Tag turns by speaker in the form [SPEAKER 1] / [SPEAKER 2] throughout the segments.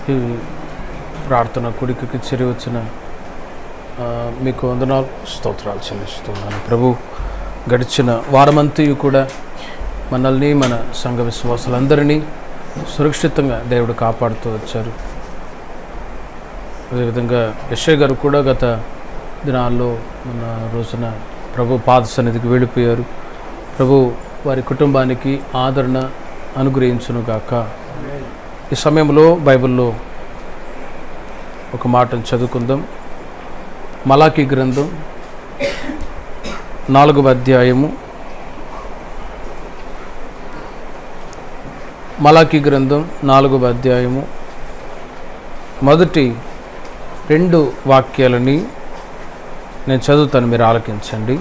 [SPEAKER 1] ఈ ప్రార్థన కుడికి చేరి వచ్చిన మీకు వందనాలు స్తోత్రాలు చెల్లిస్తున్నాను. ప్రభు గడిచిన వారమంతయు కూడా మనల్ని మన సంఘ విశ్వాసులందరినీ సురక్షితంగా దేవుడు కాపాడుతూ వచ్చారు. అదేవిధంగా యెషయా గారు కూడా గత దినాల్లో మన రోజున ప్రభు పాద సన్నిధికి వెళ్ళిపోయారు. ప్రభు వారి కుటుంబానికి ఆదరణ అనుగ్రహించునుగాక. ఈ సమయంలో బైబిల్లో ఒక మాటను చదువుకుందాం. మలాకీ గ్రంథం 4వ అధ్యాయము. మలాకీ గ్రంథం 4వ అధ్యాయము మొదటి 2 వాక్యాలని నేను చదువుతాను, మీరు ఆలకించండి.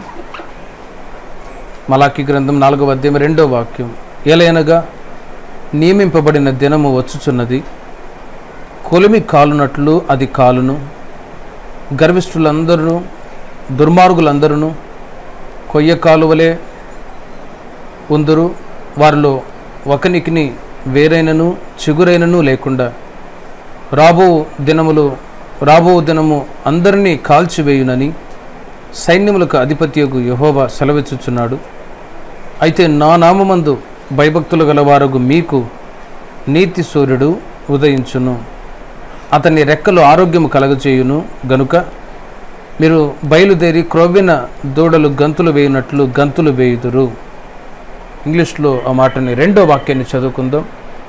[SPEAKER 1] మలాకీ గ్రంథం 4వ అధ్యాయం 2వ వాక్యం. ఏలయనగా నియమింపబడిన దినము వచ్చుచున్నది, కొలిమి కాలునట్లు అది కాలును. గర్విష్ఠులందరూ దుర్మార్గులందరూ కొయ్య కాలువలే ఉందురు. వారిలో ఒకనికిని వేరైనను చిగురైనను లేకుండా రాబో దినము అందరినీ కాల్చివేయునని సైన్యములకు అధిపతియగు యెహోవా సెలవిచ్చుచున్నాడు. అయితే నా నామమందు భయభక్తులు గలవారగు మీకు నీతి సూర్యుడు ఉదయించును, అతని రెక్కలు ఆరోగ్యము కలగచేయును. గనుక మీరు బయలుదేరి క్రొవ్విన దూడలు గంతులు వేయునట్లు గంతులు వేయుదురు. ఇంగ్లీష్లో ఆ మాటని 2వ వాక్యాన్ని చదువుకుందాం.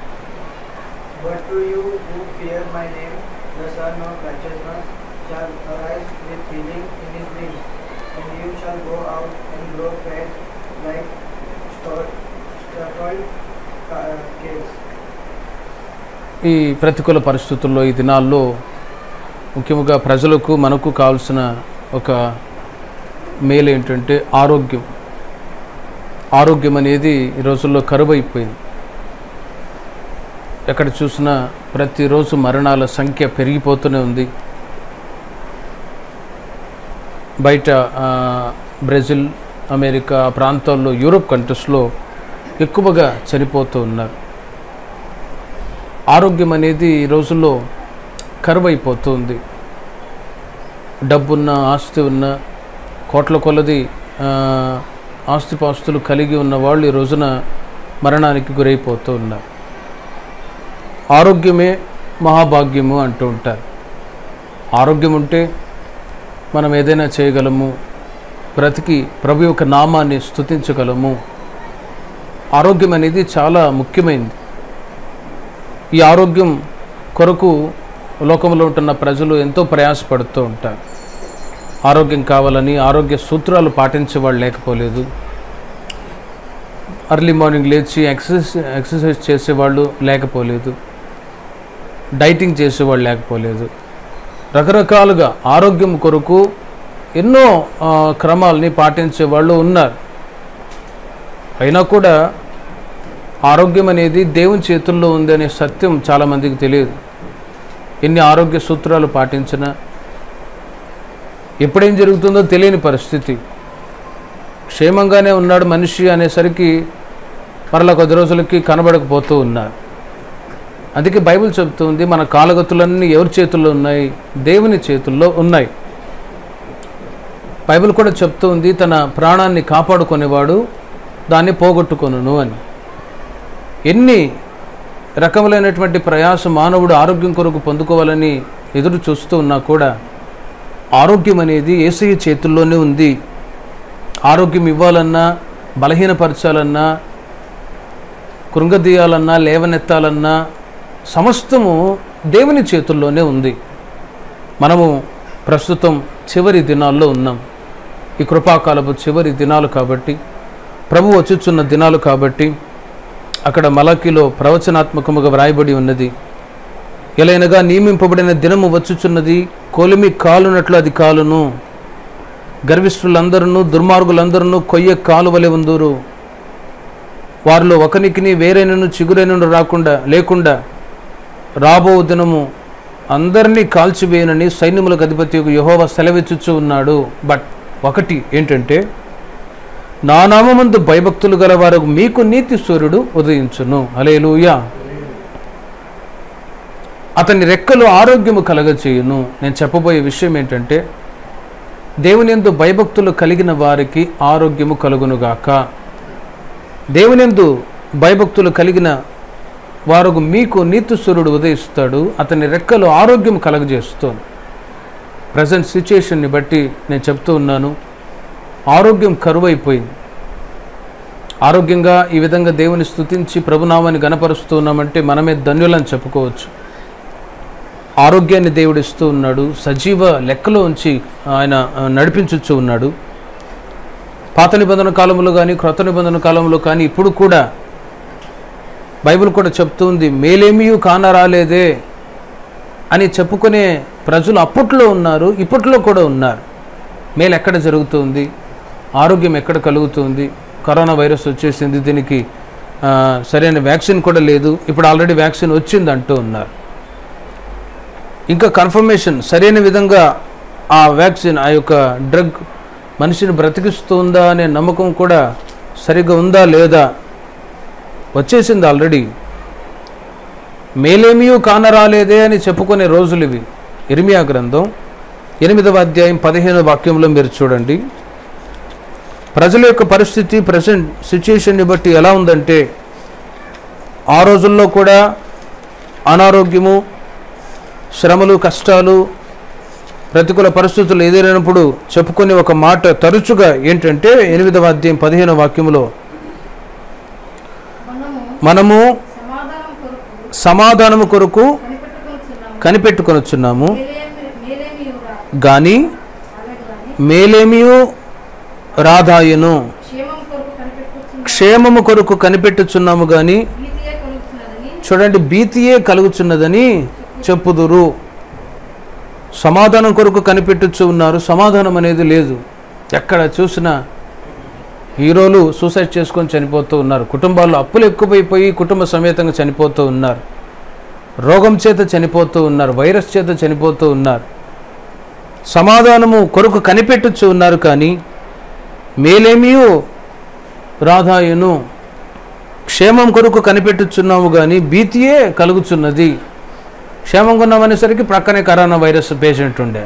[SPEAKER 1] ఈ ప్రతికూల పరిస్థితుల్లో ఈ దినాల్లో ముఖ్యంగా ప్రజలకు మనకు కావాల్సిన ఒక మేలు ఏంటంటే ఆరోగ్యం అనేది ఈ రోజుల్లో కరువైపోయింది. ఎక్కడ చూసినా ప్రతిరోజు మరణాల సంఖ్య పెరిగిపోతూనే ఉంది. బయట బ్రెజిల్, అమెరికా ప్రాంతాల్లో, యూరోప్ కంట్రీస్లో ఎక్కువగా చనిపోతూ ఉన్నారు. ఆరోగ్యం అనేది ఈ రోజుల్లో కరువైపోతుంది. డబ్బున్న, ఆస్తి ఉన్న, కోట్ల కొలది ఆస్తిపాస్తులు కలిగి ఉన్న వాళ్ళు ఈ రోజున మరణానికి గురైపోతూ ఉన్నారు. ఆరోగ్యమే మహాభాగ్యము అంటూ ఉంటారు. ఆరోగ్యం ఉంటే మనం ఏదైనా చేయగలము, బ్రతికి ప్రభు యొక్క నామాన్ని స్తుతించగలము. ఆరోగ్యం అనేది చాలా ముఖ్యమైనది. ఈ ఆరోగ్యం కొరకు లోకంలో ఉంటున్న ప్రజలు ఎంతో ప్రయాసపడుతూ ఉంటారు. ఆరోగ్యం కావాలని ఆరోగ్య సూత్రాలు పాటించే వాళ్ళు లేకపోలేదు. అర్లీ మార్నింగ్ లేచి ఎక్సర్సైజ్ చేసేవాళ్ళు లేకపోలేదు. డైటింగ్ చేసేవాళ్ళు లేకపోలేదు. రకరకాలుగా ఆరోగ్యం కొరకు ఎన్నో క్రమాలని పాటించే వాళ్ళు ఉన్నారు. అయినా కూడా ఆరోగ్యం అనేది దేవుని చేతుల్లో ఉంది అనే సత్యం చాలామందికి తెలియదు. ఎన్ని ఆరోగ్య సూత్రాలు పాటించినా ఎప్పుడేం జరుగుతుందో తెలియని పరిస్థితి. క్షేమంగానే ఉన్నాడు మనిషి అనేసరికి మరలా కొద్ది రోజులకి కనబడకపోతూ ఉన్నారు. అందుకే బైబిల్ చెబుతుంది, మన కాలగతులన్నీ ఎవరి చేతుల్లో ఉన్నాయి? దేవుని చేతుల్లో ఉన్నాయి. బైబిల్ కూడా చెప్తూ ఉంది, తన ప్రాణాన్ని కాపాడుకునేవాడు దాన్ని పోగొట్టుకొనును అని. ఎన్ని రకములైనటువంటి ప్రయాస మానవుడు ఆరోగ్యం కొరకు పొందుకోవాలని ఎదురు చూస్తూ ఉన్నా కూడా ఆరోగ్యం అనేది యేసయ్య చేతుల్లోనే ఉంది. ఆరోగ్యం ఇవ్వాలన్నా, బలహీనపరచాలన్నా, కృంగదీయాలన్నా, లేవనెత్తాలన్నా సమస్తము దేవుని చేతుల్లోనే ఉంది. మనము ప్రస్తుతం చివరి దినాల్లో ఉన్నాం. ఈ కృపాకాలపు చివరి దినాలు కాబట్టి, ప్రభు వచ్చుచున్న దినాలు కాబట్టి అక్కడ మలాకీలో ప్రవచనాత్మకముగా వ్రాయబడి ఉన్నది. ఎలైనగా నియమింపబడిన దినము వచ్చుచున్నది, కొలిమి కాలునట్లు అది కాలును. గర్విష్ఠులందరూ దుర్మార్గులందరూ కొయ్య కాలువలే ఉందురు. వారిలో ఒకనికిని వేరైనను చిగురైనను లేకుండా రాబో దినము అందరినీ కాల్చివేయనని సైన్యములకు అధిపతి యెహోవా సెలవిచ్చుచూ ఉన్నాడు. బట్ ఒకటి ఏంటంటే, నా నామమందు భయభక్తులు గల వారు మీకు నీతి సూర్యుడు ఉదయించును. హల్లెలూయా. అతని రెక్కలు ఆరోగ్యము కలగచేయును. నేను చెప్పబోయే విషయం ఏంటంటే, దేవుని యందు భయభక్తులు కలిగిన వారికి ఆరోగ్యము కలుగునుగాక. దేవుని యందు భయభక్తులు కలిగిన వారు మీకు నీతిసూర్యుడు ఉదయిస్తాడు, అతని రెక్కలు ఆరోగ్యం కలగజేస్తుంది. ప్రజెంట్ సిచ్యుయేషన్ని బట్టి నేను చెప్తూ ఉన్నాను, ఆరోగ్యం కరువైపోయింది. ఆరోగ్యంగా ఈ విధంగా దేవుని స్తుతించి ప్రభునామాన్ని గణపరుస్తూ ఉన్నామంటే మనమే ధన్యులని చెప్పుకోవచ్చు. ఆరోగ్యాన్ని దేవుడు ఇస్తూ ఉన్నాడు, సజీవ లెక్కలో ఉంచి ఆయన నడిపించుచూ ఉన్నాడు. పాత నిబంధన కాలంలో కానీ క్రొత్త నిబంధన కాలంలో కానీ ఇప్పుడు కూడా బైబిల్ కూడా చెప్తుంది, మేలేమీ కానరాలేదే అని చెప్పుకునే ప్రజలు అప్పట్లో ఉన్నారు, ఇప్పట్లో కూడా ఉన్నారు. మేలు ఎక్కడ జరుగుతుంది, ఆరోగ్యం ఎక్కడ కలుగుతుంది? కరోనా వైరస్ వచ్చేసింది, దీనికి సరైన వ్యాక్సిన్ కూడా లేదు, ఇప్పుడు ఆల్రెడీ వ్యాక్సిన్ వచ్చింది అంటూ ఉన్నారు. ఇంకా కన్ఫర్మేషన్ సరైన విధంగా ఆ వ్యాక్సిన్, ఆ యొక్క డ్రగ్ మనిషిని బ్రతికిస్తుందా అనే నమ్మకం కూడా సరిగ్గా ఉందా లేదా, వచ్చేసింది ఆల్రెడీ. మేలేమీ కానరాలేదే అని చెప్పుకునే రోజులు ఇవి. ఇర్మియా గ్రంథం 8వ అధ్యాయం 15వ వాక్యంలో మీరు చూడండి. ప్రజల యొక్క పరిస్థితి ప్రజెంట్ సిచ్యుయేషన్ని బట్టి ఎలా ఉందంటే, ఆ రోజుల్లో కూడా అనారోగ్యము, శ్రమలు, కష్టాలు, ప్రతికూల పరిస్థితులు ఎదురైనప్పుడు చెప్పుకునే ఒక మాట తరచుగా ఏంటంటే 8వ అధ్యాయం 15వ వాక్యంలో, మనము సమాధానము కొరకు కనిపెట్టుకొనుచున్నాము గాని మేలేమీ రాదాయను. క్షేమము కొరకు కనిపెట్టుచున్నాము గాని చూడండి భీతియే కలుగుచున్నదని చెప్పుదురు. సమాధానం కొరకు కనిపెట్టుచు ఉన్నారు, సమాధానం అనేది లేదు. ఎక్కడ చూసినా హీరోలు సూసైడ్ చేసుకొని చనిపోతూ ఉన్నారు, కుటుంబాల్లో అప్పులు ఎక్కువైపోయి కుటుంబ సమేతంగా చనిపోతూ ఉన్నారు, రోగం చేత చనిపోతూ ఉన్నారు, వైరస్ చేత చనిపోతూ ఉన్నారు. సమాధానము కొరకు కనిపెట్టుచు ఉన్నారు కానీ మేలేమీ రాదాయను. క్షేమం కొరకు కనిపెట్టుచున్నాము కానీ భీతియే కలుగుచున్నది. క్షేమంగా ఉన్నామనేసరికి ప్రక్కనే కరోనా వైరస్ పేషెంట్ ఉండే,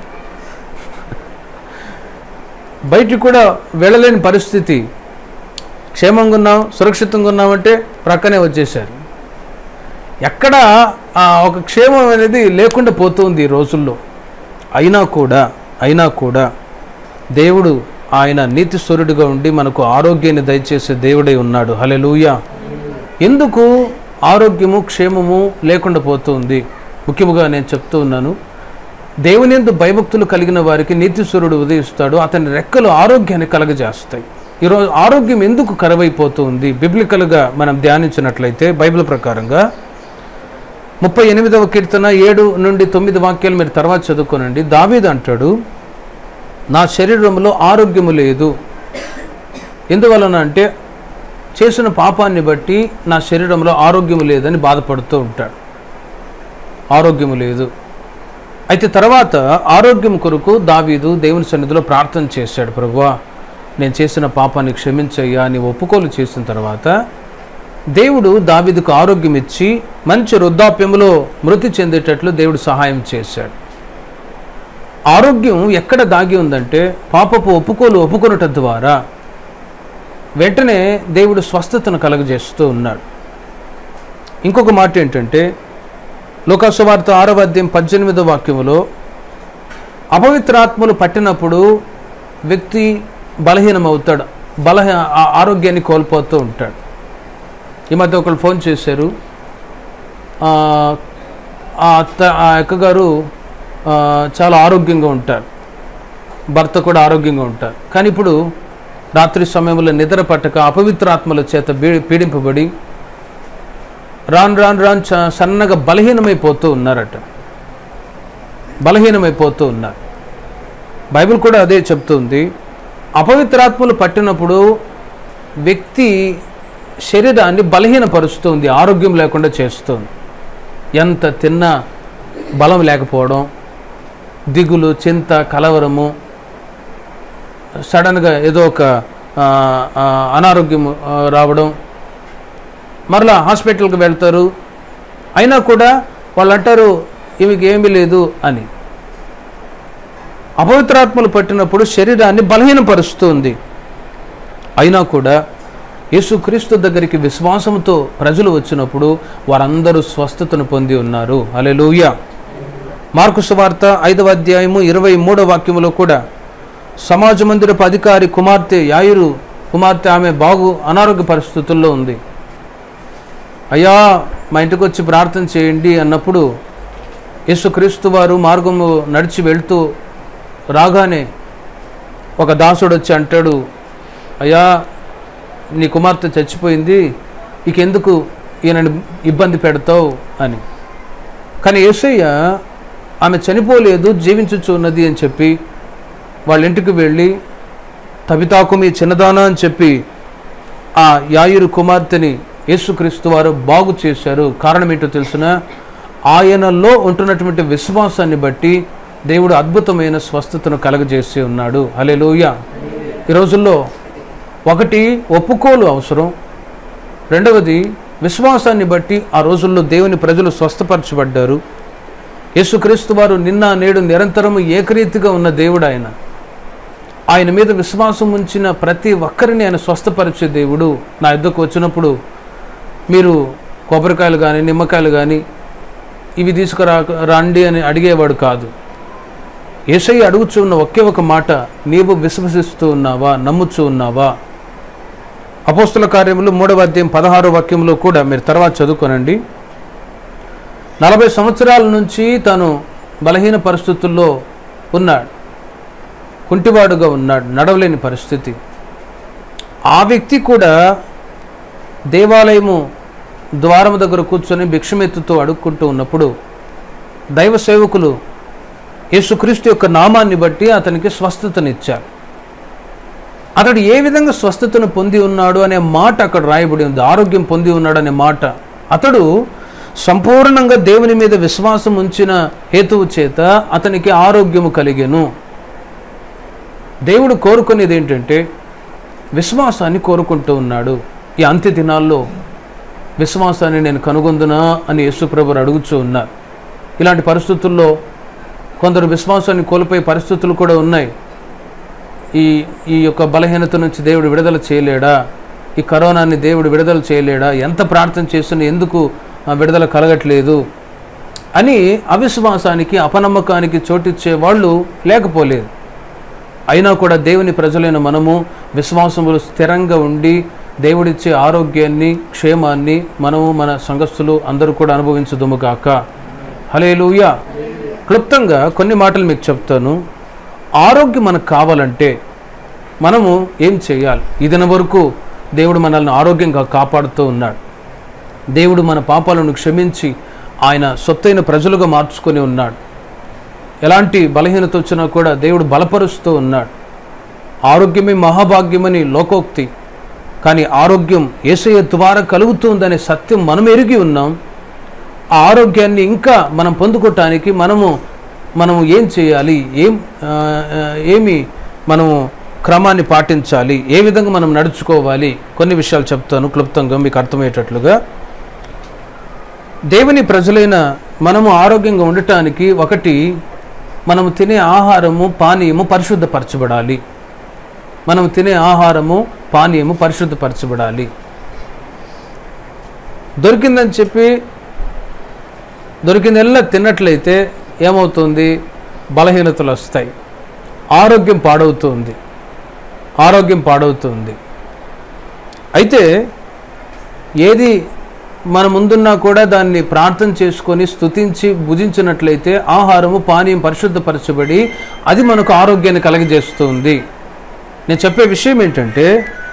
[SPEAKER 1] బయటికి కూడా వెళ్ళలేని పరిస్థితి. క్షేమంగా ఉన్నాం, సురక్షితంగా ఉన్నామంటే ప్రక్కనే వచ్చేసారు. ఎక్కడ ఒక క్షేమం అనేది లేకుండా పోతుంది ఈ రోజుల్లో. అయినా కూడా దేవుడు ఆయన నీతిస్వరుడిగా ఉండి మనకు ఆరోగ్యాన్ని దయచేసే దేవుడై ఉన్నాడు. హల్లెలూయా. ఎందుకు ఆరోగ్యము క్షేమము లేకుండా పోతుంది? ముఖ్యముగా నేను చెప్తూ ఉన్నాను, దేవుని యందు భయభక్తులు కలిగిన వారికి నీతిస్వరుడు ఉదయిస్తాడు, అతని రెక్కలు ఆరోగ్యాన్ని కలగజేస్తాయి. ఈరోజు ఆరోగ్యం ఎందుకు కరువైపోతుంది? బిబ్లికల్గా మనం ధ్యానించినట్లయితే బైబిల్ ప్రకారంగా 38వ కీర్తన 7 నుండి 9 వాక్యాలు మీరు తర్వాత చదువుకోనండి. దావీదు అంటాడు, నా శరీరంలో ఆరోగ్యము లేదు. ఎందువలన అంటే చేసిన పాపాన్ని బట్టి నా శరీరంలో ఆరోగ్యము లేదని బాధపడుతూ ఉంటాడు. ఆరోగ్యము లేదు. అయితే తర్వాత ఆరోగ్యం కొరకు దావీదు దేవుని సన్నిధిలో ప్రార్థన చేశాడు. ప్రభువా, నేను చేసిన పాపాన్ని క్షమించయ్యా అని ఒప్పుకోలు చేసిన తర్వాత దేవుడు దావీదుకు ఆరోగ్యం ఇచ్చి మంచి వృద్ధాప్యంలో మృతి చెందేటట్లు దేవుడు సహాయం చేశాడు. ఆరోగ్యం ఎక్కడ దాగి ఉందంటే పాపపు ఒప్పుకొనుట ద్వారా వెంటనే దేవుడు స్వస్థతను కలుగజేస్తూ ఉన్నాడు. ఇంకొక మాట ఏంటంటే లూకా సువార్త 6వ అధ్యాయం 18వ వాక్యములో అపవిత్రాత్మలు పట్టినప్పుడు వ్యక్తి బలహీనమవుతాడు, ఆరోగ్యాన్ని కోల్పోతూ ఉంటాడు. ఈ మధ్య ఒకళ్ళు ఫోన్ చేశారు, ఆ అక్కగారు చాలా ఆరోగ్యంగా ఉంటారు, భర్త కూడా ఆరోగ్యంగా ఉంటారు, కానీ ఇప్పుడు రాత్రి సమయంలో నిద్ర పట్టక అపవిత్రాత్మల చేత పీడింపబడి రాను సన్నగా బలహీనమైపోతూ ఉన్నారట. బలహీనమైపోతూ ఉన్నారు. బైబిల్ కూడా అదే చెప్తుంది. అపవిత్రాత్మలు పట్టినప్పుడు వ్యక్తి శరీరాన్ని బలహీనపరుస్తుంది, ఆరోగ్యం లేకుండా చేస్తుంది. ఎంత తిన్నా బలం లేకపోవడం, దిగులు, చింత, కలవరము, సడన్గా ఏదో ఒక అనారోగ్యం రావడం, మరలా హాస్పిటల్కి వెళ్తారు. అయినా కూడా వాళ్ళు అంటారు ఈమెకి ఏమీ లేదు అని. అపవిత్రాత్మలు పట్టినప్పుడు శరీరాన్ని బలహీనపరుస్తుంది. అయినా కూడా యేసుక్రీస్తు దగ్గరికి విశ్వాసంతో ప్రజలు వచ్చినప్పుడు వారందరూ స్వస్థతను పొంది ఉన్నారు. హల్లెలూయా. మార్కు సువార్త 5వ అధ్యాయము 23వ వాక్యములో కూడా సమాజ మందిరపు అధికారి కుమార్తె యాయిరు కుమార్తె, ఆమె అనారోగ్య పరిస్థితుల్లో ఉంది. అయ్యా మా ఇంటికి వచ్చి ప్రార్థన చేయండి అన్నప్పుడు యేసుక్రీస్తు వారు మార్గము నడిచి వెళ్తూ రాగానే ఒక దాసుడు వచ్చి అంటాడు, అయ్యా నీ కుమార్తె చచ్చిపోయింది, ఇకెందుకు ఈయనని ఇబ్బంది పెడతావు అని. కానీ యేసయ్య ఆమె చనిపోలేదు, జీవించుచున్నది అని చెప్పి వాళ్ళ ఇంటికి వెళ్ళి తబితాకు మీ చిన్నదానా అని చెప్పి ఆ యాయిరు కుమార్తెని యేసుక్రీస్తు వారు బాగు చేశారు. కారణం ఏంటో తెలుసిన, ఆయనలో ఉంటున్నటువంటి విశ్వాసాన్ని బట్టి దేవుడు అద్భుతమైన స్వస్థతను కలగజేసి ఉన్నాడు. హల్లెలూయా. ఈ రోజుల్లో ఒకటి ఒప్పుకోలు అవసరం, రెండవది విశ్వాసాన్ని బట్టి ఆ రోజుల్లో దేవుని ప్రజలు స్వస్థపరచబడ్డారు. యేసుక్రీస్తు వారు నిన్న నేడు నిరంతరము ఏకరీతిగా ఉన్న దేవుడు. ఆయన మీద విశ్వాసం ఉంచిన ప్రతి ఒక్కరిని ఆయన స్వస్థపరిచే దేవుడు. నా యొద్దకు వచ్చినప్పుడు మీరు కొబ్బరికాయలు కానీ నిమ్మకాయలు కానీ ఇవి రండి అని అడిగేవాడు కాదు. యేసయ్య అడుగుచున్న ఒకే ఒక మాట, నీవు విశ్వసిస్తూ ఉన్నావా, నమ్ముచూ ఉన్నావా? అపోస్తుల కార్యములు 3వ అధ్యాయం 16వ వాక్యంలో కూడా మీరు తర్వాత చదువుకోనండి. 40 సంవత్సరాల నుంచి తాను బలహీన పరిస్థితుల్లో ఉన్నాడు, కుంటివాడుగా ఉన్నాడు, నడవలేని పరిస్థితి. ఆ వ్యక్తి కూడా దేవాలయము ద్వారము దగ్గర కూర్చొని భిక్షమెత్తుతో అడుక్కుంటూ ఉన్నప్పుడు దైవ సేవకులు యేసుక్రీస్తు యొక్క నామాన్ని బట్టి అతనికి స్వస్థతనిచ్చారు. అతడు ఏ విధంగా స్వస్థతను పొంది ఉన్నాడు అనే మాట అక్కడ రాయబడి ఉంది. ఆరోగ్యం పొంది ఉన్నాడు అనే మాట. అతడు సంపూర్ణంగా దేవుని మీద విశ్వాసం ఉంచిన హేతువు చేత అతనికి ఆరోగ్యము కలిగెను. దేవుడు కోరుకునేది ఏంటంటే విశ్వాసాన్ని కోరుకుంటూ ఉన్నాడు. ఈ అంత్య దినాల్లో విశ్వాసాన్ని నేను కనుగొందునా అని యేసుప్రభువు అడుగుతూ ఉన్నారు. ఇలాంటి పరిస్థితుల్లో కొందరు విశ్వాసాన్ని కోల్పోయే పరిస్థితులు కూడా ఉన్నాయి. ఈ యొక్క బలహీనత నుంచి దేవుడు విడుదల చేయలేడా? ఈ కరోనాని దేవుడు విడుదల చేయలేడా? ఎంత ప్రార్థన చేస్తున్నా ఎందుకు విడుదల కలగట్లేదు అని అవిశ్వాసానికి, అపనమ్మకానికి చోటిచ్చే వాళ్ళు లేకపోలేదు. అయినా కూడా దేవుని ప్రజలైన మనము విశ్వాసములు స్థిరంగా ఉండి దేవుడిచ్చే ఆరోగ్యాన్ని, క్షేమాన్ని మనము మన సంఘస్థులు అందరూ కూడా అనుభవించుదుముగాక. హల్లెలూయా. క్లుప్తంగా కొన్ని మాటలు మీకు చెప్తాను. ఆరోగ్యం మనకు కావాలంటే మనము ఏం చేయాలి? ఇదిన వరకు దేవుడు మనల్ని ఆరోగ్యంగా కాపాడుతూ ఉన్నాడు. దేవుడు మన పాపాలను క్షమించి ఆయన సొత్తైన ప్రజలుగా మార్చుకొని ఉన్నాడు. ఎలాంటి బలహీనత వచ్చినా కూడా దేవుడు బలపరుస్తూ ఉన్నాడు. ఆరోగ్యమే మహాభాగ్యమని లోకోక్తి, కానీ ఆరోగ్యం యేసయ్య ద్వారా కలుగుతుందనే సత్యం మనం ఎరిగి ఉన్నాం. ఆ ఆరోగ్యాన్ని ఇంకా మనం పొందుకోవటానికి మనము ఏం చేయాలి, ఏమి మనము క్రమాన్ని పాటించాలి, ఏ విధంగా మనం నడుచుకోవాలి, కొన్ని విషయాలు చెప్తాను క్లుప్తంగా మీకు అర్థమయ్యేటట్లుగా. దేవుని ప్రజలైన మనము ఆరోగ్యంగా ఉండటానికి ఒకటి, మనము తినే ఆహారము పానీయము పరిశుద్ధపరచబడాలి. మనం తినే ఆహారము పానీయము పరిశుద్ధపరచబడాలి. దొరికిందని చెప్పి దొరికిందల్లా తిన్నట్లయితే ఏమవుతుంది? బలహీనతలు వస్తాయి, ఆరోగ్యం పాడవుతుంది. అయితే ఏది మన ముందున్నా కూడా దాన్ని ప్రార్థన చేసుకొని స్తుతించి భుజించినట్లయితే ఆహారము పానీయం పరిశుద్ధపరచబడి అది మనకు ఆరోగ్యాన్ని కలగజేస్తుంది. నేను చెప్పే విషయం ఏంటంటే,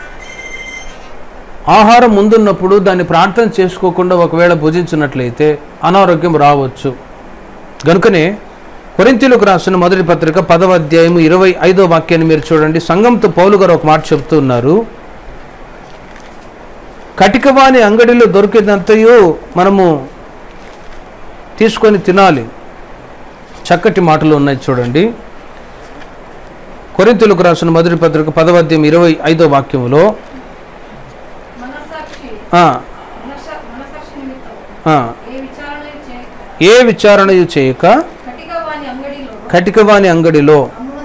[SPEAKER 1] ఆహారం ముందున్నప్పుడు దాన్ని ప్రార్థన చేసుకోకుండా ఒకవేళ భుజించినట్లయితే అనారోగ్యం రావచ్చు. కనుకనే కొరింథీయులకు రాసిన మొదటి పత్రిక 10వ అధ్యాయము 25వ వాక్యాన్ని మీరు చూడండి. సంఘంతో పౌలు గారు ఒక మాట చెప్తూ ఉన్నారు. కటికవాని అంగడిలో దొరికినంతయో మనము తీసుకొని తినాలి. చక్కటి మాటలు ఉన్నాయి చూడండి. కొరింథీయులకు రాసిన మొదటి పత్రిక 10వ అధ్యాయం 25వ వాక్యములో ఏ విచారణయు చేయక కటికవాని అంగడిలో.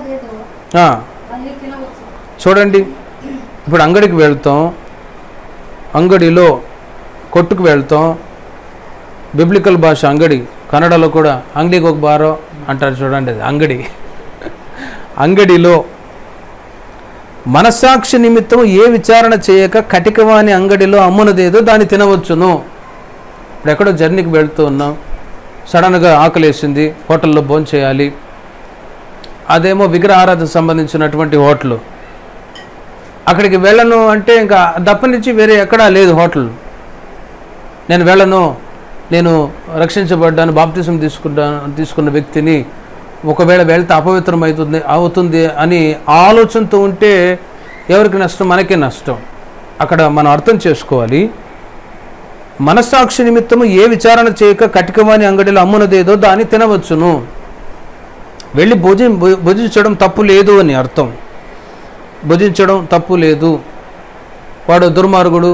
[SPEAKER 1] చూడండి, ఇప్పుడు అంగడికి వెళ్తాం, అంగడిలో కొట్టుకు వెళ్తాం. బిబ్లికల్ భాష అంగడి, కన్నడలో కూడా అంగడికి ఒక బారో అంటారు చూడండి, అది అంగడి. అంగడిలో మనస్సాక్షి నిమిత్తం ఏ విచారణ చేయక కటికవాని అంగడిలో అమ్మునదేదో దాన్ని తినవచ్చును. ఇప్పుడు ఎక్కడో జర్నీకి వెళ్తూ ఉన్నాం, సడన్గా ఆకలేసింది, హోటల్లో భోజనం చేయాలి. అదేమో విగ్రహారాధన సంబంధించినటువంటి హోటల్. అక్కడికి వెళ్ళను అంటే ఇంకా తప్పనించి వేరే ఎక్కడా లేదు హోటల్. నేను వెళ్ళను, నేను రక్షించబడ్డాను, బాప్తిసం తీసుకున్న వ్యక్తిని, ఒకవేళ వెళ్తే అపవిత్రం అవుతుంది అని ఆలోచనతో ఉంటే ఎవరికి నష్టం? మనకే నష్టం. అక్కడ మనం అర్థం చేసుకోవాలి, మనస్సాక్షి నిమిత్తము ఏ విచారణ చేయక కటికవాని అంగడిలో అమ్మునదేదో దాన్ని తినవచ్చును. వెళ్ళి భుజించడం తప్పు లేదు అని అర్థం. భుజించడం తప్పు లేదు. వాడు దుర్మార్గుడు,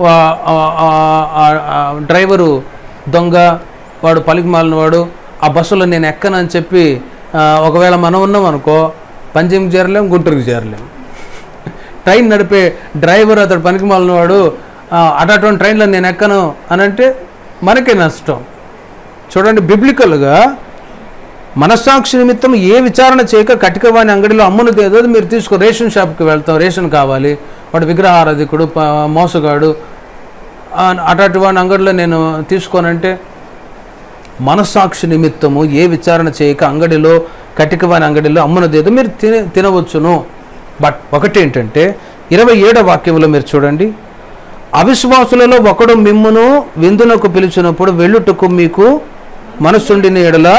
[SPEAKER 1] డ్రైవరు దొంగ, వాడు పలికి మాలిన వాడు, ఆ బస్సులో నేను ఎక్కనని చెప్పి ఒకవేళ మనం ఉన్నాం అనుకో, పంజాబ్కి చేరలేం, గుంటూరుకి చేరలేం. ట్రైన్ నడిపే డ్రైవర్ అతడు పనికి మాలిన వాడు, అటువంటి ట్రైన్లో నేను ఎక్కను అని అంటే మనకే నష్టం. చూడండి, బిబ్లికల్గా మనస్సాక్షి నిమిత్తం ఏ విచారణ చేయక కటికవాని అంగడిలో అమ్మునదేదో మీరు తీసుకో. రేషన్ షాప్కి వెళ్తాం, రేషన్ కావాలి, వాడు విగ్రహారాధికుడు, మోసగాడు, అటువంటి వాడి అంగడిలో నేను తీసుకోనంటే మనస్సాక్షి నిమిత్తము ఏ విచారణ చేయక అంగడిలో కటికవాని అంగడిలో అమ్మునదేదో మీరు తినవచ్చును. బట్ ఒకటేంటంటే 27వ వాక్యంలో మీరు చూడండి, అవిశ్వాసులలో ఒకడు మిమ్మును విందునకు పిలిచినప్పుడు వెళ్ళుటకు మీకు మనస్సుండిన ఎడల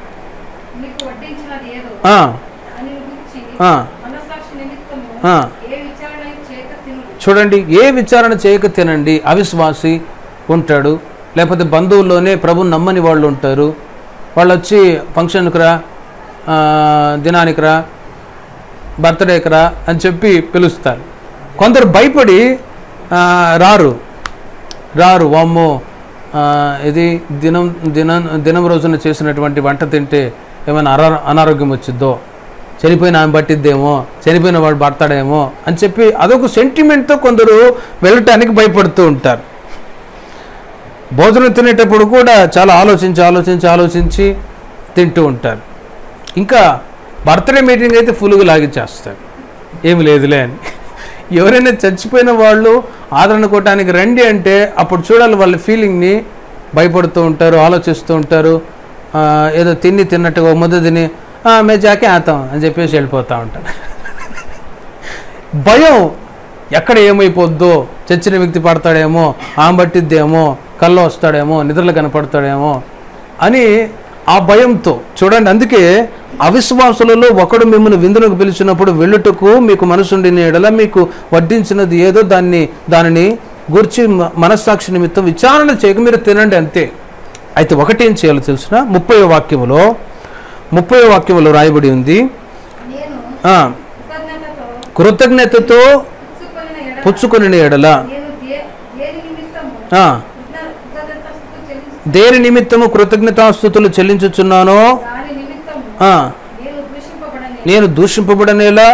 [SPEAKER 1] చూడండి, ఏ విచారణ చేయక తినండి. అవిశ్వాసి ఉంటాడు, లేకపోతే బంధువుల్లోనే ప్రభుని నమ్మని వాళ్ళు ఉంటారు. వాళ్ళు వచ్చి ఫంక్షన్కి రా, దినానికి రా, బర్త్డేకి రా అని చెప్పి పిలుస్తారు. కొందరు భయపడి రారు. వామ్మో, ఇది దినం రోజున చేసినటువంటి వంట తింటే ఏమైనా అనారోగ్యం వచ్చిద్దో, చనిపోయిన ఆమె పట్టిద్దేమో, చనిపోయిన వాడు పడతాడేమో అని చెప్పి అదొక సెంటిమెంట్తో కొందరు వెళ్ళటానికి భయపడుతూ ఉంటారు. భోజనం తినేటప్పుడు కూడా చాలా ఆలోచించి తింటూ ఉంటారు. ఇంకా బర్త్డే మీటింగ్ అయితే ఫుల్గా లాగిచ్చేస్తారు, ఏమి లేదులే అని. ఎవరైనా చచ్చిపోయిన వాళ్ళు ఆదరణ కొట్టడానికి రండి అంటే అప్పుడు చూడాలి వాళ్ళ ఫీలింగ్ని. భయపడుతూ ఉంటారు, ఆలోచిస్తూ ఉంటారు. ఏదో తిన్నట్టుగా ముద్ద తిని మే జాకే ఆతాం అని చెప్పేసి వెళ్ళిపోతూ ఉంటారు. భయం, ఎక్కడ ఏమైపోద్దో, చచ్చిన వ్యక్తి పడతాడేమో, ఆమె పట్టిద్దేమో, కళ్ళు వస్తాడేమో, నిద్రలు కనపడతాడేమో అని ఆ భయంతో. చూడండి, అందుకే అవిశ్వాసులలో ఒకడు మిమ్మల్ని విందునకు పిలిచినప్పుడు వెళ్ళుటకు మీకు మనసుండిన ఎడల మీకు వడ్డించినది ఏదో దానిని గురించి మనస్సాక్షి నిమిత్తం విచారణ చేయక మీరు తినండి, అంతే. అయితే ఒకటేం చేయాలో తెలిసిన 30వ వాక్యములో రాయబడి ఉంది, కృతజ్ఞతతో పుచ్చుకొనిన ఎడల దేని నిమిత్తము కృతజ్ఞతాస్తుతులు చెల్లించుచున్నానో నేను దూషింపబడనేలా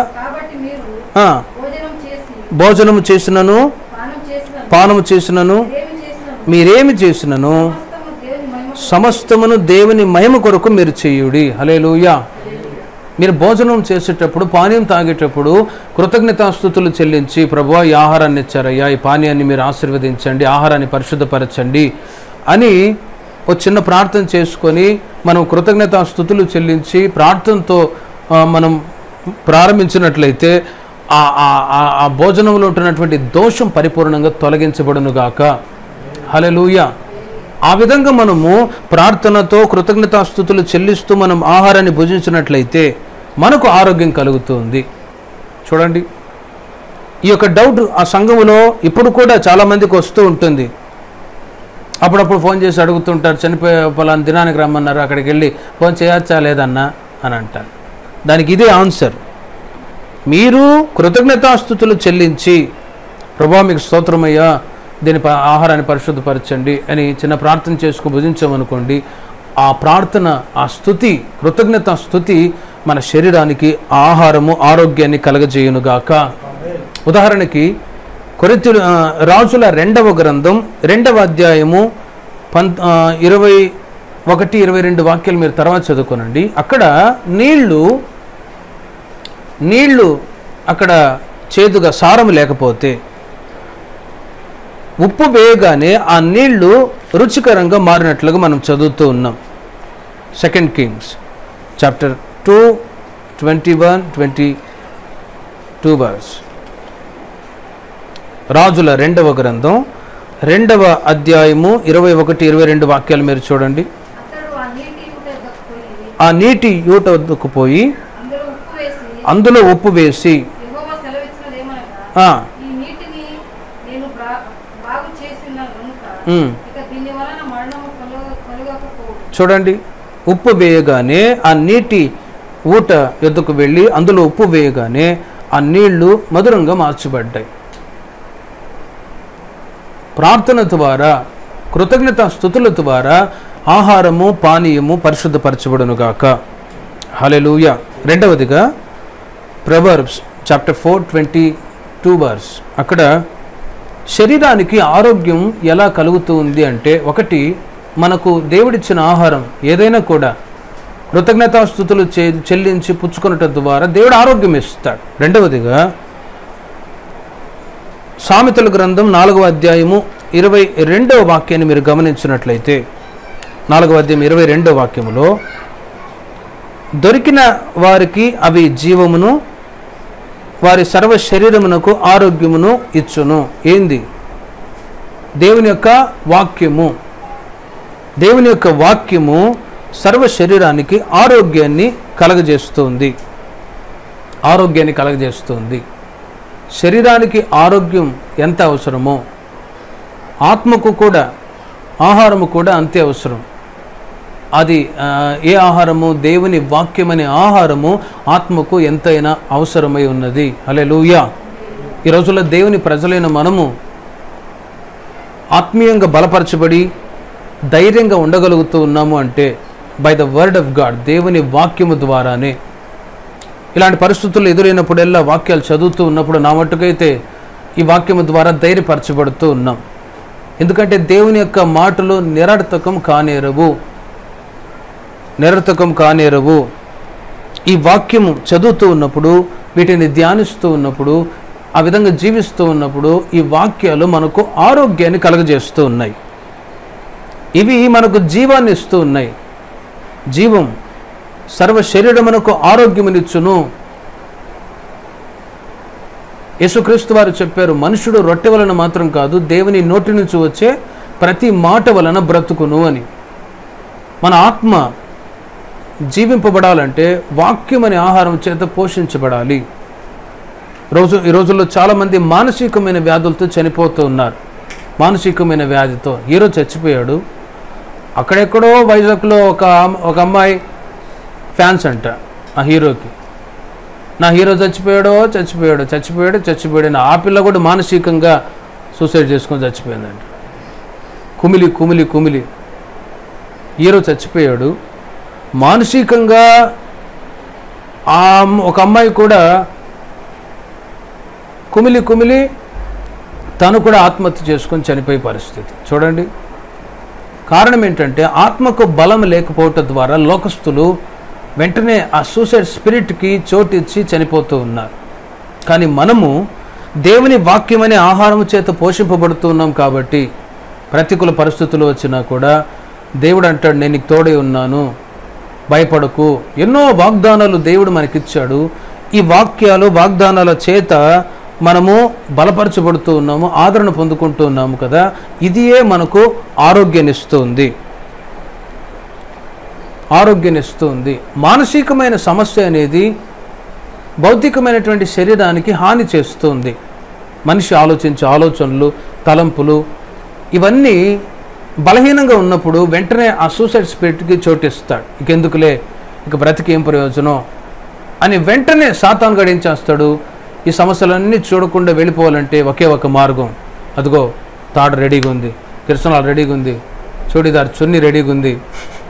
[SPEAKER 1] భోజనము చేసినను పానము చేసినను మీరేమి చేసినను సమస్తమును దేవుని మహిమ కొరకు మీరు చేయుడి. హల్లెలూయా. మీరు భోజనం చేసేటప్పుడు, పానీయం తాగేటప్పుడు కృతజ్ఞతాస్తుతులు చెల్లించి, ప్రభువా ఈ ఆహారాన్ని ఇచ్చారయ్యా, ఈ పానీయాన్ని మీరు ఆశీర్వదించండి, ఆహారాన్ని పరిశుద్ధపరచండి అని ఒక చిన్న ప్రార్థన చేసుకొని మనం కృతజ్ఞతాస్తుతులు చెల్లించి ప్రార్థనతో మనం ప్రారంభించినట్లయితే ఆ భోజనంలో ఉంటున్నటువంటి దోషం పరిపూర్ణంగా తొలగించబడునుగాక. హల్లెలూయా. ఆ విధంగా మనము ప్రార్థనతో కృతజ్ఞతాస్తుతులు చెల్లిస్తూ మనం ఆహారాన్ని భుజించినట్లయితే మనకు ఆరోగ్యం కలుగుతుంది. చూడండి, ఈ యొక్క డౌట్ ఆ సంఘములో ఇప్పుడు కూడా చాలామందికి వస్తూ ఉంటుంది. అప్పుడప్పుడు ఫోన్ చేసి అడుగుతుంటారు, చనిపోయే పలానా దినానికి రమ్మన్నారు, అక్కడికి వెళ్ళి ఫోన్ చేయొచ్చా లేదన్నా అని అంటారు. దానికి ఇదే ఆన్సర్. మీరు కృతజ్ఞతాస్తుతులు చెల్లించి, ప్రభువా మీకు స్తోత్రమయ్యా, దీని ఆహారాన్ని పరిశుద్ధపరచండి అని చిన్న ప్రార్థన చేసుకుని భుజించామనుకోండి, ఆ ప్రార్థన, ఆ స్థుతి, కృతజ్ఞత స్థుతి మన శరీరానికి ఆహారము, ఆరోగ్యాన్ని కలగజేయునుగాక. ఉదాహరణకి కొరింథీయుల రాజుల 2వ గ్రంథం 2వ అధ్యాయము 21-22 వాక్యాలు మీరు తర్వాత చదువుకోనండి. అక్కడ నీళ్లు అక్కడ చేదుగా, సారం లేకపోతే ఉప్పు వేయగానే ఆ నీళ్లు రుచికరంగా మారినట్లుగా మనం చదువుతూ ఉన్నాం. 2 Kings చాప్టర్ 2 21-22 verse. రాజుల 2వ గ్రంథం 2వ అధ్యాయము 21-22 వాక్యాలు మీరు చూడండి. ఆ నీటి యూట వద్దకు పోయి అందులో ఉప్పు వేసి చూడండి, ఉప్పు వేయగానే ఆ నీటి ఊట ఎద్దుకు వెళ్ళి అందులో ఉప్పు వేయగానే ఆ నీళ్లు మధురంగా మార్చబడ్డాయి. ప్రార్థన ద్వారా, కృతజ్ఞత స్థుతుల ద్వారా ఆహారము, పానీయము పరిశుద్ధపరచబడునుగాక. హల్లెలూయా. రెండవదిగా ప్రొవర్బ్స్ చాప్టర్ 4:22 verse. అక్కడ శరీరానికి ఆరోగ్యం ఎలా కలుగుతూ ఉంది అంటే, ఒకటి, మనకు దేవుడిచ్చిన ఆహారం ఏదైనా కూడా కృతజ్ఞతాస్తుతులు చెల్లించి పుచ్చుకున్నట ద్వారా దేవుడు ఆరోగ్యం ఇస్తాడు. రెండవదిగా సామెతల గ్రంథం 4వ అధ్యాయము 22వ వాక్యాన్ని మీరు గమనించినట్లయితే, 4వ అధ్యాయం 22వ వాక్యములో, దొరికిన వారికి అవి జీవమును, వారి సర్వ శరీరమునకు ఆరోగ్యమును ఇచ్చును. ఏంది? దేవుని యొక్క వాక్యము. దేవుని యొక్క వాక్యము సర్వ శరీరానికి ఆరోగ్యాన్ని కలగజేస్తుంది. శరీరానికి ఆరోగ్యం ఎంత అవసరమో ఆత్మకు కూడా ఆహారము కూడా అంతే అవసరం. అది ఏ ఆహారము? దేవుని వాక్యమనే ఆహారము ఆత్మకు ఎంతైనా అవసరమై ఉన్నది. హల్లెలూయా. ఈ రోజుల్లో దేవుని ప్రజలైన మనము ఆత్మీయంగా బలపరచబడి ధైర్యంగా ఉండగలుగుతూ ఉన్నాము అంటే by the word of God, దేవుని వాక్యము ద్వారానే. ఇలాంటి పరిస్థితులు ఎదురైనప్పుడల్లా వాక్యాలు చదువుతూ ఉన్నప్పుడు నా మట్టుకైతే ఈ వాక్యము ద్వారా ధైర్యపరచబడుతూ ఉన్నాం. ఎందుకంటే దేవుని యొక్క మాటలు నిరర్థకం కానేరవు. ఈ వాక్యము చదువుతూ ఉన్నప్పుడు, వీటిని ధ్యానిస్తూ ఉన్నప్పుడు, ఆ విధంగా జీవిస్తూ ఉన్నప్పుడు ఈ వాక్యాలు మనకు ఆరోగ్యాన్ని కలగజేస్తూ ఉన్నాయి. ఇవి మనకు జీవాన్ని ఇస్తూ ఉన్నాయి. జీవం, సర్వ శరీరమునకు ఆరోగ్యమునిచ్చును. యేసుక్రీస్తు వారు చెప్పారు, మనుషుడు రొట్టె వలన మాత్రం కాదు, దేవుని నోటి నుంచి వచ్చే ప్రతి మాట వలన బ్రతుకును అని. మన ఆత్మ జీవింపబడాలంటే వాక్యం అనే ఆహారం చేత పోషించబడాలి. ఈ రోజుల్లో చాలామంది మానసికమైన వ్యాధులతో చనిపోతూ ఉన్నారు. మానసికమైన వ్యాధితో హీరో చచ్చిపోయాడు. అక్కడెక్కడో వైజాగ్లో ఒక అమ్మాయి ఫ్యాన్స్ అంట ఆ హీరోకి. నా హీరో చచ్చిపోయాడు. ఆ పిల్ల కూడా మానసికంగా సూసైడ్ చేసుకొని చచ్చిపోయిందంట. కుమిలి హీరో చచ్చిపోయాడు. మానసికంగా ఒక అమ్మాయి కూడా కుమిలి తను కూడా ఆత్మహత్య చేసుకొని చనిపోయే పరిస్థితి చూడండి. కారణం ఏంటంటే ఆత్మకు బలం లేకపోవటం ద్వారా లోకస్తులు వెంటనే ఆ సూసైడ్ స్పిరిట్కి చోటిచ్చి చనిపోతూ ఉన్నారు. కానీ మనము దేవుని వాక్యమనే ఆహారం చేత పోషింపబడుతూ ఉన్నాం కాబట్టి ప్రతికూల పరిస్థితులు వచ్చినా కూడా దేవుడు అంటాడు, నేను నీకు తోడే ఉన్నాను, భయపడకు. ఎన్నో వాగ్దానాలు దేవుడు మనకిచ్చాడు. ఈ వాగ్దానాల చేత మనము బలపరచబడుతూ ఉన్నాము, ఆదరణ పొందుకుంటూ ఉన్నాము కదా. ఇదియే మనకు ఆరోగ్యాన్నిస్తుంది. మానసికమైన సమస్య అనేది భౌతికమైనటువంటి శరీరానికి హాని చేస్తుంది. మనిషి ఆలోచించే ఆలోచనలు, తలంపులు ఇవన్నీ బలహీనంగా ఉన్నప్పుడు వెంటనే ఆ సూసైడ్ స్పిరిట్కి చోటిస్తాడు. ఇంకెందుకులే, ఇక బ్రతికి ఏం ప్రయోజనం అని వెంటనే సాతాను గడించేస్తాడు. ఈ సమస్యలన్నీ చూడకుండా వెళ్ళిపోవాలంటే ఒకే ఒక మార్గం. అదిగో తాడు రెడీగా ఉంది, కిరసనాలు రెడీగా ఉంది, చూడీదార్ చున్నీ రెడీగా ఉంది,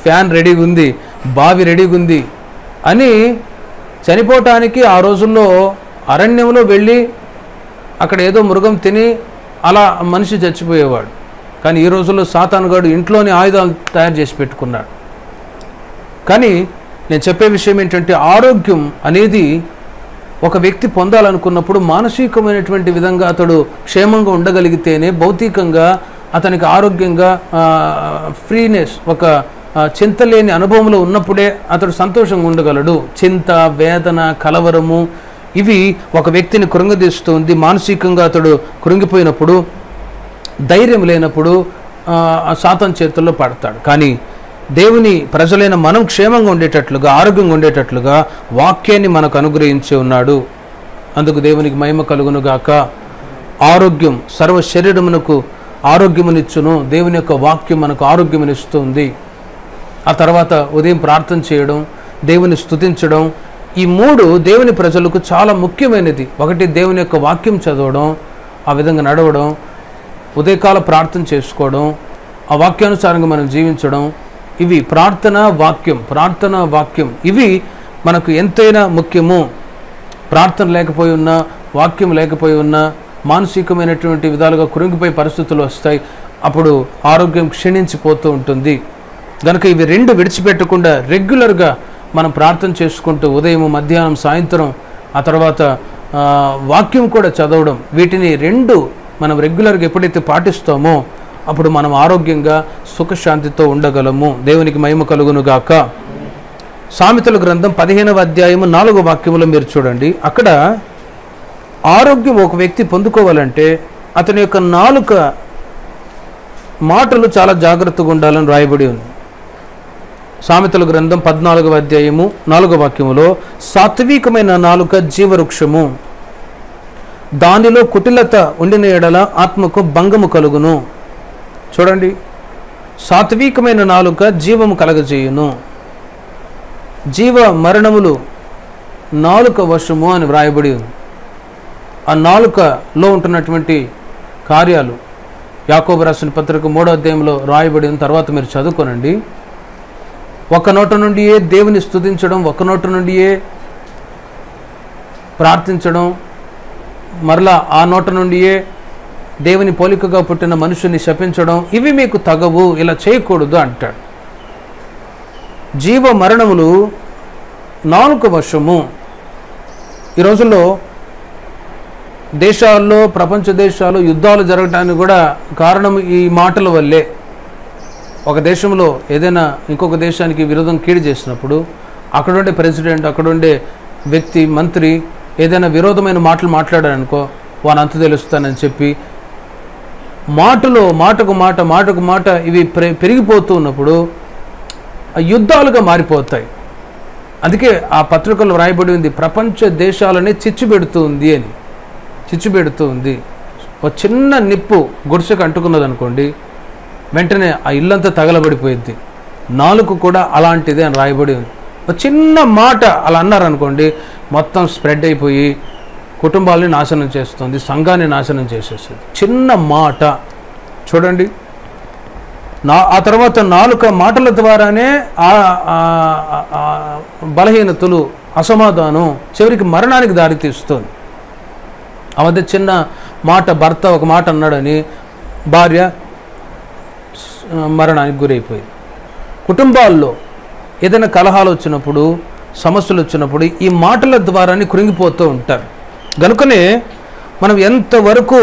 [SPEAKER 1] ఫ్యాన్ రెడీగా ఉంది, బావి రెడీగా ఉంది అని చనిపోవటానికి ఆ రోజుల్లో అరణ్యంలో వెళ్ళి అక్కడ ఏదో మృగం తిని అలా మనిషి చచ్చిపోయేవాడు. కానీ ఈ రోజుల్లో సాతానుగాడు ఇంట్లోని ఆయుధాలు తయారు చేసి పెట్టుకున్నాడు. కానీ నేను చెప్పే విషయం ఏంటంటే, ఆరోగ్యం అనేది ఒక వ్యక్తి పొందాలనుకున్నప్పుడు మానసికమైనటువంటి విధంగా అతడు క్షేమంగా ఉండగలిగితేనే భౌతికంగా అతనికి ఆరోగ్యంగా ఫ్రీనెస్, ఒక చింతలేని అనుభవంలో ఉన్నప్పుడే అతడు సంతోషంగా ఉండగలడు. చింత, వేదన, కలవరము ఇవి ఒక వ్యక్తిని కృంగదీస్తుంది. మానసికంగా అతడు కృంగిపోయినప్పుడు, ధైర్యం లేనప్పుడు సాతాను చేతుల్లో పడతాడు. కానీ దేవుని ప్రజలైన మనం క్షేమంగా ఉండేటట్లుగా, ఆరోగ్యంగా ఉండేటట్లుగా వాక్యాన్ని మనకు అనుగ్రహించి ఉన్నాడు. అందుకు దేవునికి మహిమ కలుగునుగాక. ఆరోగ్యం సర్వ శరీరమునకు ఆరోగ్యమునిచ్చును. దేవుని యొక్క వాక్యం మనకు ఆరోగ్యమునిస్తుంది. ఆ తర్వాత ఉదయం ప్రార్థన చేయడం, దేవుని స్తుతించడం, ఈ మూడు దేవుని ప్రజలకు చాలా ముఖ్యమైనది. ఒకటి దేవుని యొక్క వాక్యం చదవడం, ఆ విధంగా నడవడం, ఉదయకాల ప్రార్థన చేసుకోవడం, ఆ వాక్యానుసారంగా మనం జీవించడం, ఇవి ప్రార్థన వాక్యం ఇవి మనకు ఎంతైనా ముఖ్యము. ప్రార్థన లేకపోయి ఉన్నా, వాక్యం లేకపోయి ఉన్నా మానసికమైనటువంటి విధాలుగా కృంగిపోయే పరిస్థితులు వస్తాయి. అప్పుడు ఆరోగ్యం క్షీణించిపోతూ ఉంటుంది. కనుక ఇవి రెండు విడిచిపెట్టకుండా రెగ్యులర్గా మనం ప్రార్థన చేసుకుంటూ ఉదయం, మధ్యాహ్నం, సాయంత్రం, ఆ తర్వాత వాక్యం కూడా చదవడం, వీటిని రెండు మనం రెగ్యులర్గా ఎప్పుడైతే పాటిస్తామో అప్పుడు మనం ఆరోగ్యంగా సుఖశాంతితో ఉండగలము. దేవునికి మహిమ కలుగునుగాక. సామెతల గ్రంథం 15వ అధ్యాయము 4వ వాక్యములో మీరు చూడండి. అక్కడ ఆరోగ్యం ఒక వ్యక్తి పొందుకోవాలంటే అతని యొక్క నాలుక మాటలు చాలా జాగ్రత్తగా ఉండాలని రాయబడి ఉంది. సామెతల గ్రంథం 14వ అధ్యాయము 4వ వాక్యములో, సాత్వికమైన నాలుక జీవవృక్షము, దానిలో కుటిలత ఉండిన ఎడల ఆత్మకు భంగము కలుగును. చూడండి, సాత్వికమైన నాలుక జీవము కలగజేయును, జీవ మరణములు నాలుక వశము అని వ్రాయబడి ఉంది. ఆ నాలుకలో ఉంటున్నటువంటి కార్యాలు యాకోబు రాసిన పత్రిక 3వ అధ్యాయంలో రాయబడి ఉన్న తర్వాత మీరు చదువుకోనండి. ఒక నోట నుండియే దేవుని స్తుతించడం, ఒక నోట నుండియే ప్రార్థించడం, మరలా ఆ నోట నుండియే దేవుని పోలికగా పుట్టిన మనుషుని శపించడం, ఇవి మీకు తగవు, ఇలా చేయకూడదు అంటాడు. జీవ మరణములు నాలుక వశము. ఈ రోజుల్లో దేశాల్లో, ప్రపంచ దేశాలు యుద్ధాలు జరగడానికి కూడా కారణం ఈ మాటల వల్లే. ఒక దేశంలో ఏదైనా ఇంకొక దేశానికి విరోధం కీడు చేసినప్పుడు అక్కడుండే ప్రెసిడెంట్, అక్కడుండే వ్యక్తి, మంత్రి ఏదైనా విరోధమైన మాటలు మాట్లాడారనుకో, వాని అంతు తెలుస్తానని చెప్పి మాటకు మాట ఇవి పెరిగిపోతూ ఉన్నప్పుడు యుద్ధాలుగా మారిపోతాయి. అందుకే ఆ పత్రికలో రాయబడి ఉంది, ప్రపంచ దేశాలని చిచ్చుపెడుతుంది అని. చిచ్చుపెడుతుంది. ఒక చిన్న నిప్పు గుడిసెకు అంటుకున్నది అనుకోండి, వెంటనే ఆ ఇల్లంతా తగలబడిపోయింది. నాలుగు కూడా అలాంటిదే అని రాయబడి ఉంది. ఒక చిన్న మాట అలా అన్నారనుకోండి, మొత్తం స్ప్రెడ్ అయిపోయి కుటుంబాలని నాశనం చేస్తుంది, సంఘాన్ని నాశనం చేసేస్తుంది. చిన్న మాట చూడండి. ఆ తర్వాత నాలుక మాటల ద్వారానే బలహీనతలు, అసమాధానం, చివరికి మరణానికి దారితీస్తుంది. ఆ మధ్య చిన్న మాట, భర్త ఒక మాట అన్నాడని భార్య మరణానికి గురైపోయింది. కుటుంబాల్లో ఏదైనా కలహాలు వచ్చినప్పుడు, సమస్యలు వచ్చినప్పుడు ఈ మాటల ద్వారానే కృంగిపోతూ ఉంటారు. కనుకనే మనం ఎంతవరకు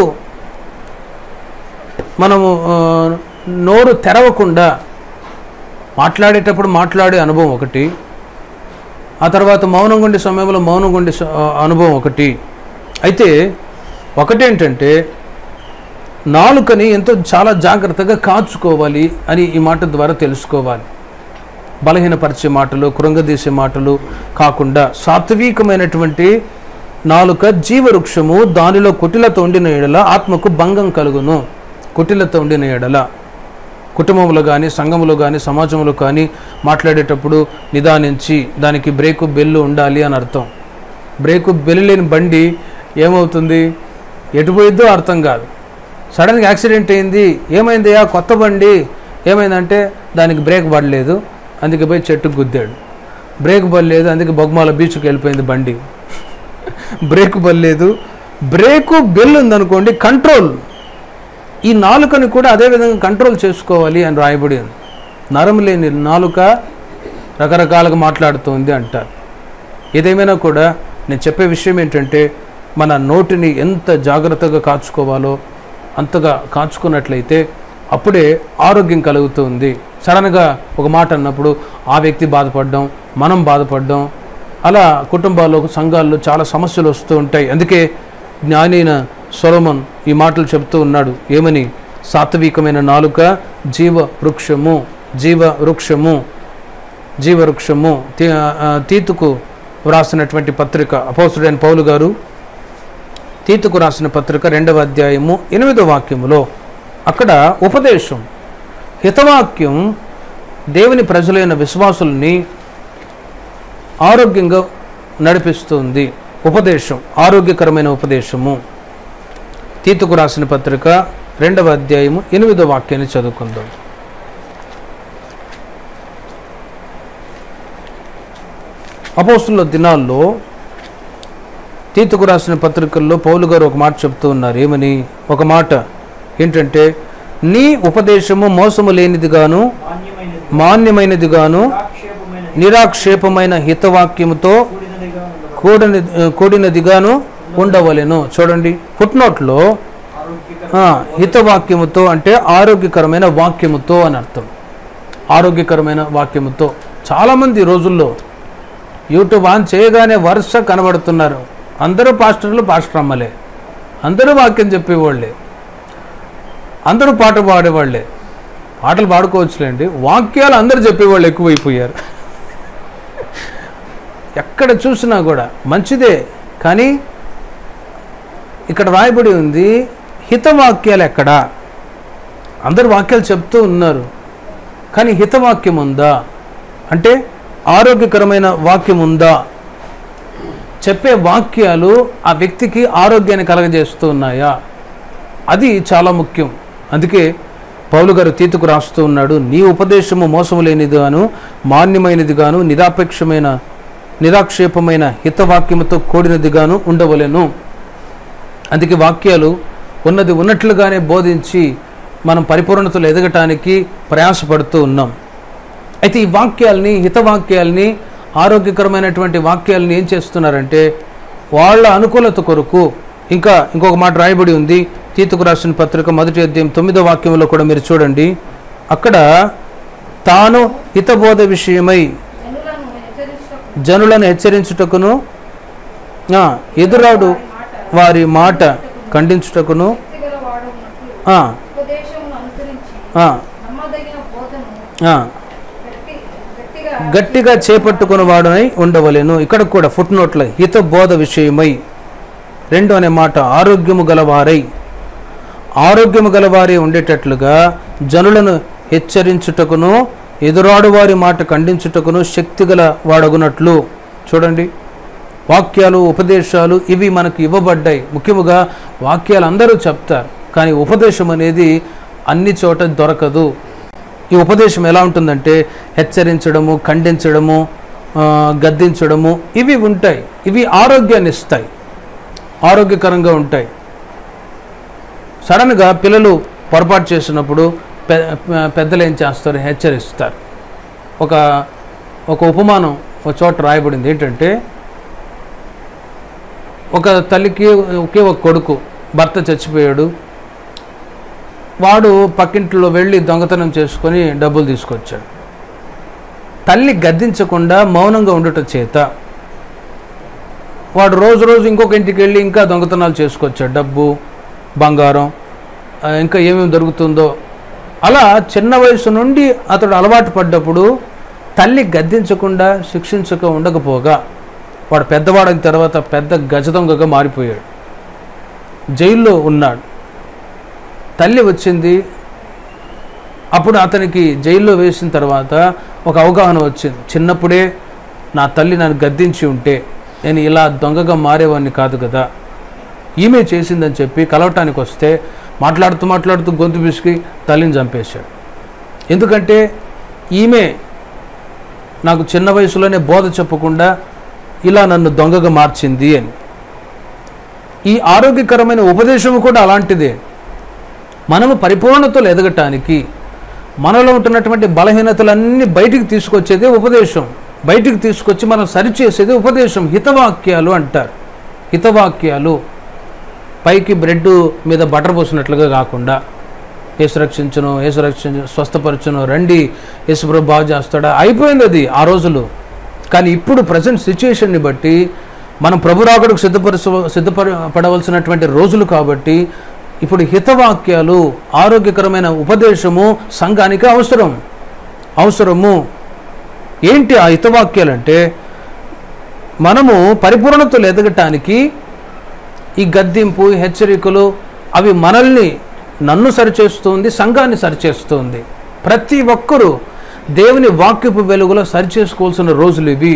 [SPEAKER 1] మనము నోరు తెరవకుండా మాట్లాడేటప్పుడు మాట్లాడే అనుభవం ఒకటి, ఆ తర్వాత మౌనంగా ఉండే సమయంలో మౌనంగా ఉండే అనుభవం ఒకటి. అయితే ఒకటేంటంటే నాలుకని చాలా జాగ్రత్తగా కాచుకోవాలి అని ఈ మాట ద్వారా తెలుసుకోవాలి. బలహీనపరిచే మాటలు, కృంగదీసే మాటలు కాకుండా సాత్వికమైనటువంటి నాలుక జీవవృక్షము, దానిలో కుటిలత ఉండిన ఎడల ఆత్మకు భంగం కలుగును. కుటిలత ఉండిన ఎడల కుటుంబంలో కానీ, సంఘంలో కానీ, సమాజంలో కానీ మాట్లాడేటప్పుడు నిదానించి దానికి బ్రేకు బెల్లు ఉండాలి అని అర్థం. బ్రేకు బెల్లు లేని బండి ఏమవుతుంది, ఎటు పోయిద్దో అర్థం కాదు. సడన్గా యాక్సిడెంట్ అయింది, ఏమైందయ్యా కొత్త బండి, ఏమైందంటే దానికి బ్రేక్ పడలేదు, అందుకే పోయి చెట్టుకు గుద్దాడు. బ్రేక్ బల్లేదు, అందుకే బొగ్మాల బీచ్కి వెళ్ళిపోయింది బండి. బ్రేక్ బల్లేదు, బ్రేకు బెల్ ఉందనుకోండి కంట్రోల్. ఈ నాలుకని కూడా అదేవిధంగా కంట్రోల్ చేసుకోవాలి అని రాయబడి ఉంది. నరం లేని నాలుక రకరకాలుగా మాట్లాడుతుంది అంటారు. ఏదేమైనా కూడా నేను చెప్పే విషయం ఏంటంటే మన నోటిని ఎంత జాగ్రత్తగా కాచుకోవాలో అంతగా కాచుకున్నట్లయితే అప్పుడే ఆరోగ్యం కలుగుతుంది. సడన్గా ఒక మాట అన్నప్పుడు ఆ వ్యక్తి బాధపడడం, మనం బాధపడడం, అలా కుటుంబాల్లో సంఘాల్లో చాలా సమస్యలు వస్తూ ఉంటాయి. అందుకే జ్ఞానైన సొలొమోను ఈ మాటలు చెప్తూ ఉన్నాడు. ఏమని? సాత్వికమైన నాలుక జీవవృక్షము, జీవవృక్షము, జీవవృక్షము. తీతుకు వ్రాసినటువంటి పత్రిక అపోస్తలుడైన పౌలు గారు తీతుకు రాసిన పత్రిక 2వ అధ్యాయము 8వ వాక్యములో అక్కడ ఉపదేశం, హితవాక్యం దేవుని ప్రజలైన విశ్వాసుల్ని ఆరోగ్యంగా నడిపిస్తుంది. ఉపదేశం, ఆరోగ్యకరమైన ఉపదేశము. తీతుకు రాసిన పత్రిక 2వ అధ్యాయము 8వ వాక్యాన్ని చదువుకుందాం. అపోస్తుల దినాల్లో తీతుకు రాసిన పత్రికల్లో పౌలు గారు ఒక మాట చెప్తూ ఉన్నారు. ఏమని? ఒక మాట ఏంటంటే, నీ ఉపదేశము మోసము లేనిదిగాను మాన్యమైనదిగాను నిరాక్షేపమైన హితవాక్యముతో కూడినదిగాను ఉండవలెను. చూడండి, ఫుట్నోట్లో హితవాక్యముతో అంటే ఆరోగ్యకరమైన వాక్యముతో అని అర్థం. ఆరోగ్యకరమైన వాక్యముతో. చాలామంది రోజుల్లో యూట్యూబ్ ఆన్ చేయగానే వరుస కనబడుతున్నారు. అందరూ పాస్టర్లు, పాస్టర్ అమ్మలే, అందరూ వాక్యం చెప్పేవాళ్ళే, అందరూ పాట పాడేవాళ్ళే. పాటలు పాడుకోవచ్చులేండి, వాక్యాలు అందరూ చెప్పేవాళ్ళు ఎక్కువైపోయారు. ఎక్కడ చూసినా కూడా మంచిదే, కానీ ఇక్కడ రాయబడి ఉంది హితవాక్యాలు ఎక్కడా? అందరు వాక్యాలు చెప్తూ ఉన్నారు, కానీ హితవాక్యం ఉందా? అంటే ఆరోగ్యకరమైన వాక్యం ఉందా? చెప్పే వాక్యాలు ఆ వ్యక్తికి ఆరోగ్యాన్ని కలగజేస్తూ ఉన్నాయా? అది చాలా ముఖ్యం. అందుకే పౌలు గారు తీతుకు రాస్తూ ఉన్నాడు, నీ ఉపదేశము మోసము లేనిదిగాను మాన్యమైనదిగాను నిరాక్షేపమైన హితవాక్యముతో కూడినదిగాను ఉండవలెను. అందుకే వాక్యాలు ఉన్నది ఉన్నట్లుగానే బోధించి మనం పరిపూర్ణతలు ఎదగటానికి ప్రయాసపడుతూ ఉన్నాం. అయితే ఈ వాక్యాల్ని, హితవాక్యాల్ని, ఆరోగ్యకరమైనటువంటి వాక్యాలని ఏం చేస్తున్నారంటే వాళ్ళ అనుకూలత కొరకు ఇంకొక మాట రాయబడి ఉంది తీతుకు రాసిన పత్రిక 1వ అధ్యాయం 9వ వాక్యంలో కూడా మీరు చూడండి. అక్కడ తాను హితబోధ విషయమై జనులను హెచ్చరించుటకును ఎదురాడు వారి మాట ఖండించుటకును గట్టిగా చేపట్టుకుని వాడనై ఉండవలెను. ఇక్కడ కూడా ఫుట్ నోట్ల హితబోధ విషయమై 2 అనే మాట ఆరోగ్యము గలవారే ఉండేటట్లుగా జనులను హెచ్చరించుటకును ఎదురాడు వారి మాట ఖండించుటకును శక్తిగల వాడగునట్లు. చూడండి, వాక్యాలు, ఉపదేశాలు ఇవి మనకు ఇవ్వబడ్డాయి. ముఖ్యముగా వాక్యాలు అందరూ చెప్తారు, కానీ ఉపదేశం అనేది అన్ని చోట దొరకదు. ఈ ఉపదేశం ఎలా ఉంటుందంటే హెచ్చరించడము, ఖండించడము, గద్దించడము ఇవి ఉంటాయి. ఇవి ఆరోగ్యాన్ని ఇస్తాయి, ఆరోగ్యకరంగా ఉంటాయి. సడన్గా పిల్లలు పొరపాటు చేసినప్పుడు పెద్దలు ఏం చేస్తారు? హెచ్చరిస్తారు. ఒక ఉపమానం ఒక చోట రాయబడింది. ఏంటంటే ఒక తల్లికి ఒకే ఒక కొడుకు, భర్త చచ్చిపోయాడు. వాడు పక్కింట్లో వెళ్ళి దొంగతనం చేసుకొని డబ్బులు తీసుకొచ్చాడు. తల్లి గద్దించకుండా మౌనంగా ఉండటం చేత వాడు రోజు ఇంకొక ఇంటికి వెళ్ళి ఇంకా దొంగతనాలు చేసుకొచ్చాడు. డబ్బు, బంగారం, ఇంకా ఏమేమి దొరుకుతుందో. అలా చిన్న వయసు నుండి అతడు అలవాటు పడ్డప్పుడు తల్లి గద్దించకుండా శిక్షించక ఉండకపోగా వాడు పెద్దవాడైన తర్వాత పెద్ద గజ దొంగగా మారిపోయాడు, జైల్లో ఉన్నాడు. తల్లి వచ్చింది, అప్పుడు అతనికి జైల్లో వేసిన తర్వాత ఒక అవగాహన వచ్చింది. చిన్నప్పుడే నా తల్లి నన్ను గద్దించి ఉంటే నేను ఇలా దొంగగా మారేవాడిని కాదు కదా, ఈమె చేసిందని చెప్పి కలవటానికి వస్తే మాట్లాడుతూ గొంతు పిసికి తల్లిని చంపేశాడు. ఎందుకంటే ఈమె నాకు చిన్న వయసులోనే బోధ చెప్పకుండా ఇలా నన్ను దొంగగా మార్చింది అని. ఈ ఆరోగ్యకరమైన ఉపదేశం కూడా అలాంటిదే. మనము పరిపూర్ణతలు ఎదగటానికి మనలో ఉంటున్నటువంటి బలహీనతలన్నీ బయటికి తీసుకొచ్చేదే ఉపదేశం. బయటికి తీసుకొచ్చి మనం సరిచేసేది ఉపదేశం. హితవాక్యాలు అంటారు. హితవాక్యాలు పైకి బ్రెడ్ మీద బటర్ పోసినట్లుగా కాకుండా, యేసు రక్షించును, స్వస్థపరచును, రండి యేసుప్రభు బాగు చేస్తాడా, అయిపోయింది అది ఆ రోజులు. కానీ ఇప్పుడు ప్రజెంట్ సిచ్యుయేషన్ని బట్టి మనం ప్రభు రాకడకు సిద్ధపడవలసినటువంటి రోజులు కాబట్టి ఇప్పుడు హితవాక్యాలు, ఆరోగ్యకరమైన ఉపదేశము సంఘానికి అవసరము. ఏంటి ఆ హితవాక్యాలు అంటే, మనము పరిపూర్ణతలు ఎదగటానికి ఈ గద్దింపు, హెచ్చరికలు అవి నన్ను సరిచేస్తుంది, సంఘాన్ని సరిచేస్తుంది. ప్రతి ఒక్కరూ దేవుని వాక్యపు వెలుగులో సరిచేసుకోవాల్సిన రోజులు ఇవి.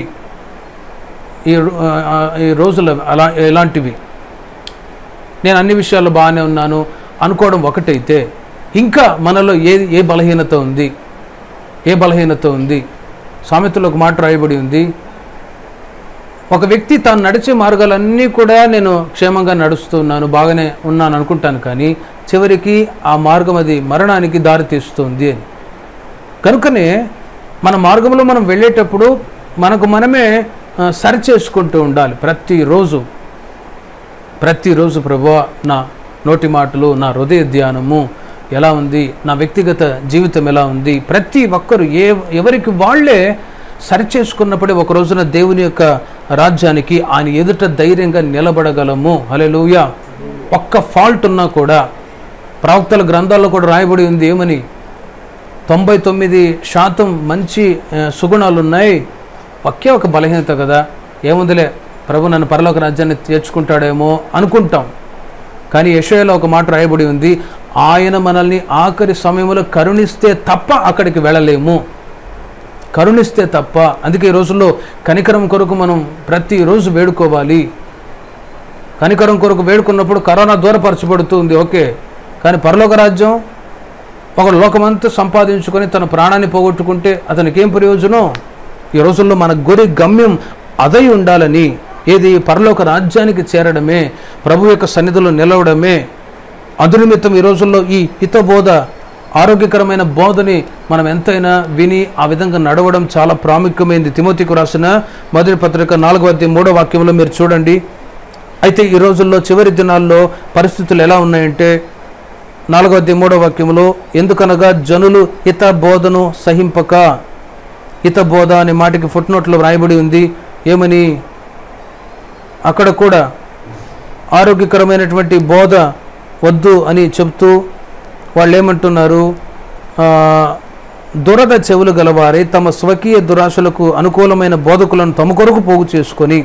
[SPEAKER 1] ఈ రోజులు ఎలాంటివి? నేను అన్ని విషయాల్లో బాగానే ఉన్నాను అనుకోవడం ఒకటైతే, ఇంకా మనలో ఏ బలహీనత ఉంది? సామెతలో ఒక మాట రాయబడి ఉంది, ఒక వ్యక్తి తాను నడిచే మార్గాలన్నీ కూడా నేను క్షేమంగా నడుస్తున్నాను, బాగానే ఉన్నాను అనుకుంటాను, కానీ చివరికి ఆ మార్గం అది మరణానికి దారితీస్తుంది అని. కనుకనే మన మార్గంలో మనం వెళ్ళేటప్పుడు మనకు మనమే సరిచేసుకుంటూ ఉండాలి. ప్రతిరోజు ప్రభువా, నా నోటి మాటలు, నా హృదయ ధ్యానము ఎలా ఉంది, నా వ్యక్తిగత జీవితం ఎలా ఉంది, ప్రతి ఒక్కరు ఎవరికి వాళ్ళే సరిచేసుకున్నప్పుడే ఒక రోజున దేవుని యొక్క రాజ్యానికి ఆయన ఎదుట ధైర్యంగా నిలబడగలము. హల్లెలూయా. ఒక్క ఫాల్ట్ ఉన్నా కూడా, ప్రవక్తల గ్రంథాల్లో కూడా రాయబడి ఉంది ఏమని, 99% మంచి సుగుణాలు ఉన్నాయి, ఒకే ఒక బలహీనత కదా, ఏముందిలే ప్రభు నన్ను పరలోక రాజ్యాన్ని చేర్చుకుంటాడేమో అనుకుంటాం. కానీ యెషయాలో ఒక మాట రాయబడి ఉంది, ఆయన మనల్ని ఆఖరి సమయంలో కరుణిస్తే తప్ప అక్కడికి వెళ్ళలేము. కరుణిస్తే తప్ప. అందుకే ఈ రోజుల్లో కనికరం కొరకు మనం ప్రతిరోజు వేడుకోవాలి. కనికరం కొరకు వేడుకున్నప్పుడు కరోనా దూరపరచబడుతుంది, ఓకే. కానీ పరలోక రాజ్యం, ఒక లోకమంతా సంపాదించుకొని తన ప్రాణాన్ని పోగొట్టుకుంటే అతనికి ఏం ప్రయోజనం? ఈ రోజుల్లో మన గురి గమ్యం అదై ఉండాలని, ఏది పరలోక రాజ్యానికి చేరడమే, ప్రభు యొక్క సన్నిధిలో నిలవడమే. అందునిమిత్తం ఈ రోజుల్లో ఈ హితబోధ, ఆరోగ్యకరమైన బోధని మనం ఎంతైనా విని ఆ విధంగా నడవడం చాలా ప్రాముఖ్యమైనది. తిమోతికి రాసిన మొదటి పత్రిక 4:3 మీరు చూడండి. అయితే ఈ రోజుల్లో చివరి దినాల్లో పరిస్థితులు ఎలా ఉన్నాయంటే, 4:3 ఎందుకనగా జనులు హిత బోధను సహింపక, హితబోధ అనే మాటకి ఫుట్నోట్లో రాయబడి ఉంది ఏమని, అక్కడ కూడా ఆరోగ్యకరమైనటువంటి బోధ వద్దు అని చెప్తూ వాళ్ళు ఏమంటున్నారు, దురద చెవులు గలవారే తమ స్వకీయ దురాశలకు అనుకూలమైన బోధకులను తమ కొరకు పోగు చేసుకొని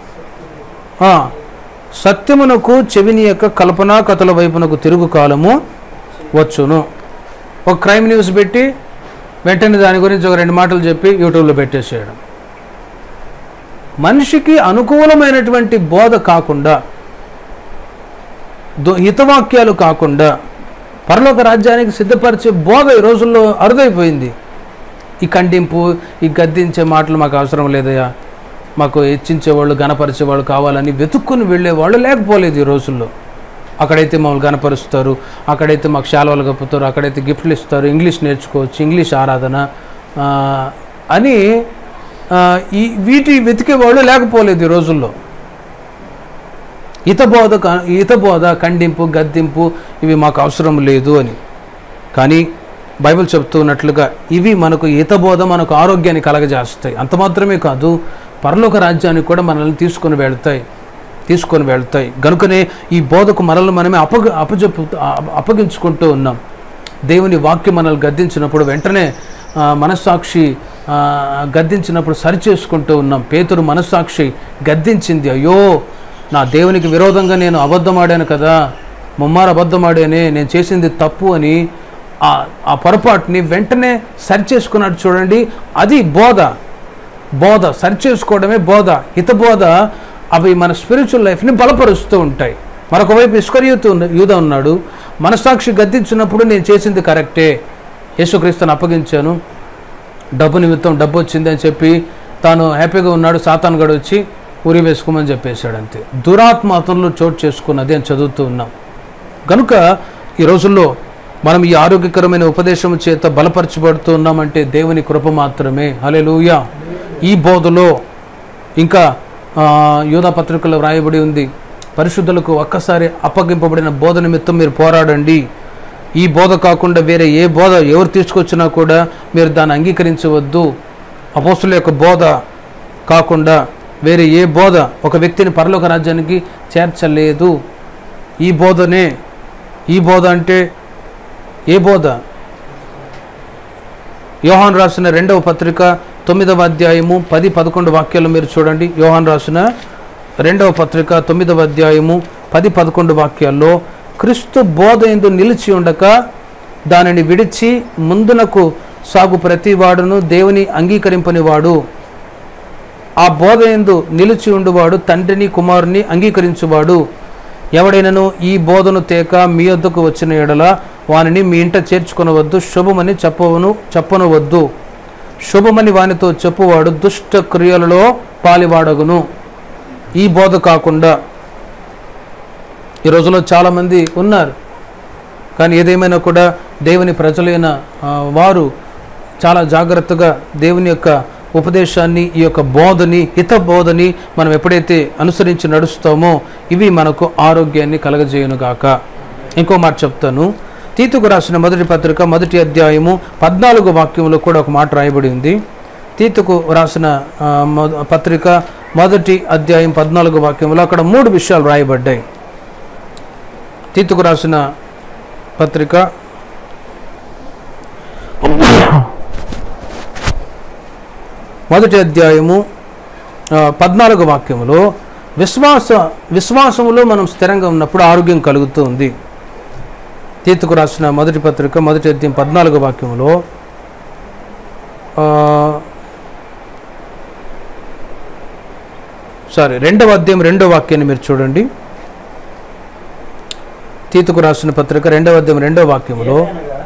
[SPEAKER 1] సత్యమునకు చెవినియక కల్పనా కథల వైపునకు తిరుగు కాలము వచ్చును. ఒక క్రైమ్ న్యూస్ పెట్టి వెంటనే దాని గురించి ఒక 2 మాటలు చెప్పి యూట్యూబ్లో పెట్టేసేయడం. మనిషికి అనుకూలమైనటువంటి బోధ కాకుండా, హితవాక్యాలు కాకుండా, పరలోక రాజ్యానికి సిద్ధపరిచే బోధ ఈ రోజుల్లో అరుదైపోయింది. ఈ ఖండింపు, ఈ గద్దించే మాటలు మాకు అవసరం లేదయ్యా, మాకు హెచ్చించేవాళ్ళు, గణపరిచేవాళ్ళు కావాలని వెతుక్కుని వెళ్ళేవాళ్ళు లేకపోలేదు ఈ రోజుల్లో. అక్కడైతే మమ్మల్ని గణపరుస్తారు, అక్కడైతే మాకు శాలువలు కప్పుతారు, అక్కడైతే గిఫ్ట్లు ఇస్తారు, ఇంగ్లీష్ నేర్చుకోవచ్చు, ఇంగ్లీష్ ఆరాధన అని వీటి వెతికేవాళ్ళు లేకపోలేదు ఈ రోజుల్లో. హితబోధ, ఖండింపు, గద్దింపు ఇవి మాకు అవసరం లేదు అని. కానీ బైబిల్ చెప్తున్నట్లుగా ఇవి మనకు హితబోధ, మనకు ఆరోగ్యాన్ని కలగజేస్తాయి. అంత మాత్రమే కాదు, పరలోక రాజ్యానికి కూడా మనల్ని తీసుకొని వెళ్తాయి. కనుకనే ఈ బోధకు మనమే అప్పగించుకుంటూ ఉన్నాం. దేవుని వాక్యం మనల్ని గద్దించినప్పుడు వెంటనే మనస్సాక్షి గద్దించినప్పుడు సరిచేసుకుంటూ ఉన్నాం. పేతురు మనస్సాక్షి గద్దించింది, అయ్యో నా దేవునికి విరోధంగా నేను అబద్ధమాడాను కదా, ముమ్మారు అబద్ధమాడానే, నేను చేసింది తప్పు అని ఆ పొరపాటుని వెంటనే సరిచేసుకున్నాడు. చూడండి, అది బోధ. సరిచేసుకోవడమే బోధ. హితబోధ అవి మన స్పిరిచువల్ లైఫ్ని బలపరుస్తూ ఉంటాయి. మరొక వైపు ఇస్కరియోతు యూద ఉన్నాడు, మనస్సాక్షి గద్దించినప్పుడు నేను చేసింది కరెక్టే, యేసుక్రీస్తుని అప్పగించాను, డబ్బు నిమిత్తం డబ్బు వచ్చింది అని చెప్పి తాను హ్యాపీగా ఉన్నాడు. సాతాను గడు వచ్చి ఉరి వేసుకోమని చెప్పేశాడు. అంతే దురాత్మ అతనిలో చోటు చేసుకున్నది అని చదువుతూ ఉన్నాం. కనుక ఈ రోజుల్లో మనం ఈ ఆరోగ్యకరమైన ఉపదేశం చేత బలపరచబడుతూ ఉన్నామంటే దేవుని కృప మాత్రమే. హల్లెలూయా. ఈ బోధలో ఇంకా యూదా పత్రికలో వ్రాయబడి ఉంది, పరిశుద్ధులకు ఒక్కసారి అప్పగింపబడిన బోధ నిమిత్తం మీరు పోరాడండి. ఈ బోధ కాకుండా వేరే ఏ బోధ ఎవరు తీసుకొచ్చినా కూడా మీరు దాన్ని అంగీకరించవద్దు. అపోస్తుల యొక్క బోధ కాకుండా వేరే ఏ బోధ ఒక వ్యక్తిని పరలోక రాజ్యానికి చేర్చలేదు. ఈ బోధనే. ఈ బోధ అంటే ఏ బోధ? యోహాను రాసిన 2వ పత్రిక 9వ అధ్యాయము 10-11 వాక్యాలు మీరు చూడండి. యోహాను రాసిన 2వ పత్రిక 9వ అధ్యాయము 10-11 వాక్యాల్లో క్రీస్తు బోధ యందు నిలిచి ఉండక దానిని విడిచి ముందునకు సాగు ప్రతివాడును దేవుని అంగీకరింపనివాడు. ఆ బోధ యందు నిలిచి ఉండువాడు తండ్రిని కుమారుని అంగీకరించువాడు. ఎవడైనను ఈ బోధను తేక మీ వద్దకు వచ్చిన ఎడల వానిని మీ ఇంట చేర్చుకొనవద్దు, శుభమని చెప్పనవద్దు. శుభమని వానితో చెప్పువాడు దుష్ట క్రియలలో పాలివాడగును. ఈ బోధ కాకుండా ఈ రోజులో చాలామంది ఉన్నారు. కానీ ఏదేమైనా కూడా దేవుని ప్రజలైన వారు చాలా జాగ్రత్తగా దేవుని యొక్క ఉపదేశాన్ని, ఈ యొక్క బోధని, హిత బోధని మనం ఎప్పుడైతే అనుసరించి నడుస్తామో ఇవి మనకు ఆరోగ్యాన్ని కలగజేయునుగాక. ఇంకో మాట చెప్తాను. తీతుకు రాసిన మొదటి పత్రిక 1వ అధ్యాయము 14వ వాక్యంలో కూడా ఒక మాట రాయబడి ఉంది. తీతుకు రాసిన పత్రిక 1వ అధ్యాయం 14వ వాక్యంలో అక్కడ 3 విషయాలు రాయబడ్డాయి. తీతుకు రాసిన పత్రిక 1వ అధ్యాయము 14వ వాక్యములో విశ్వాసములో మనం స్థిరంగా ఉన్నప్పుడు ఆరోగ్యం కలుగుతూ ఉంది. తీతుకు రాసిన మొదటి పత్రిక 1వ అధ్యాయం 14వ వాక్యములో 2వ అధ్యాయం 2వ వాక్యాన్ని మీరు చూడండి. తీతుకు రాసిన పత్రిక 2వ అధ్యాయం 2వ వాక్యములో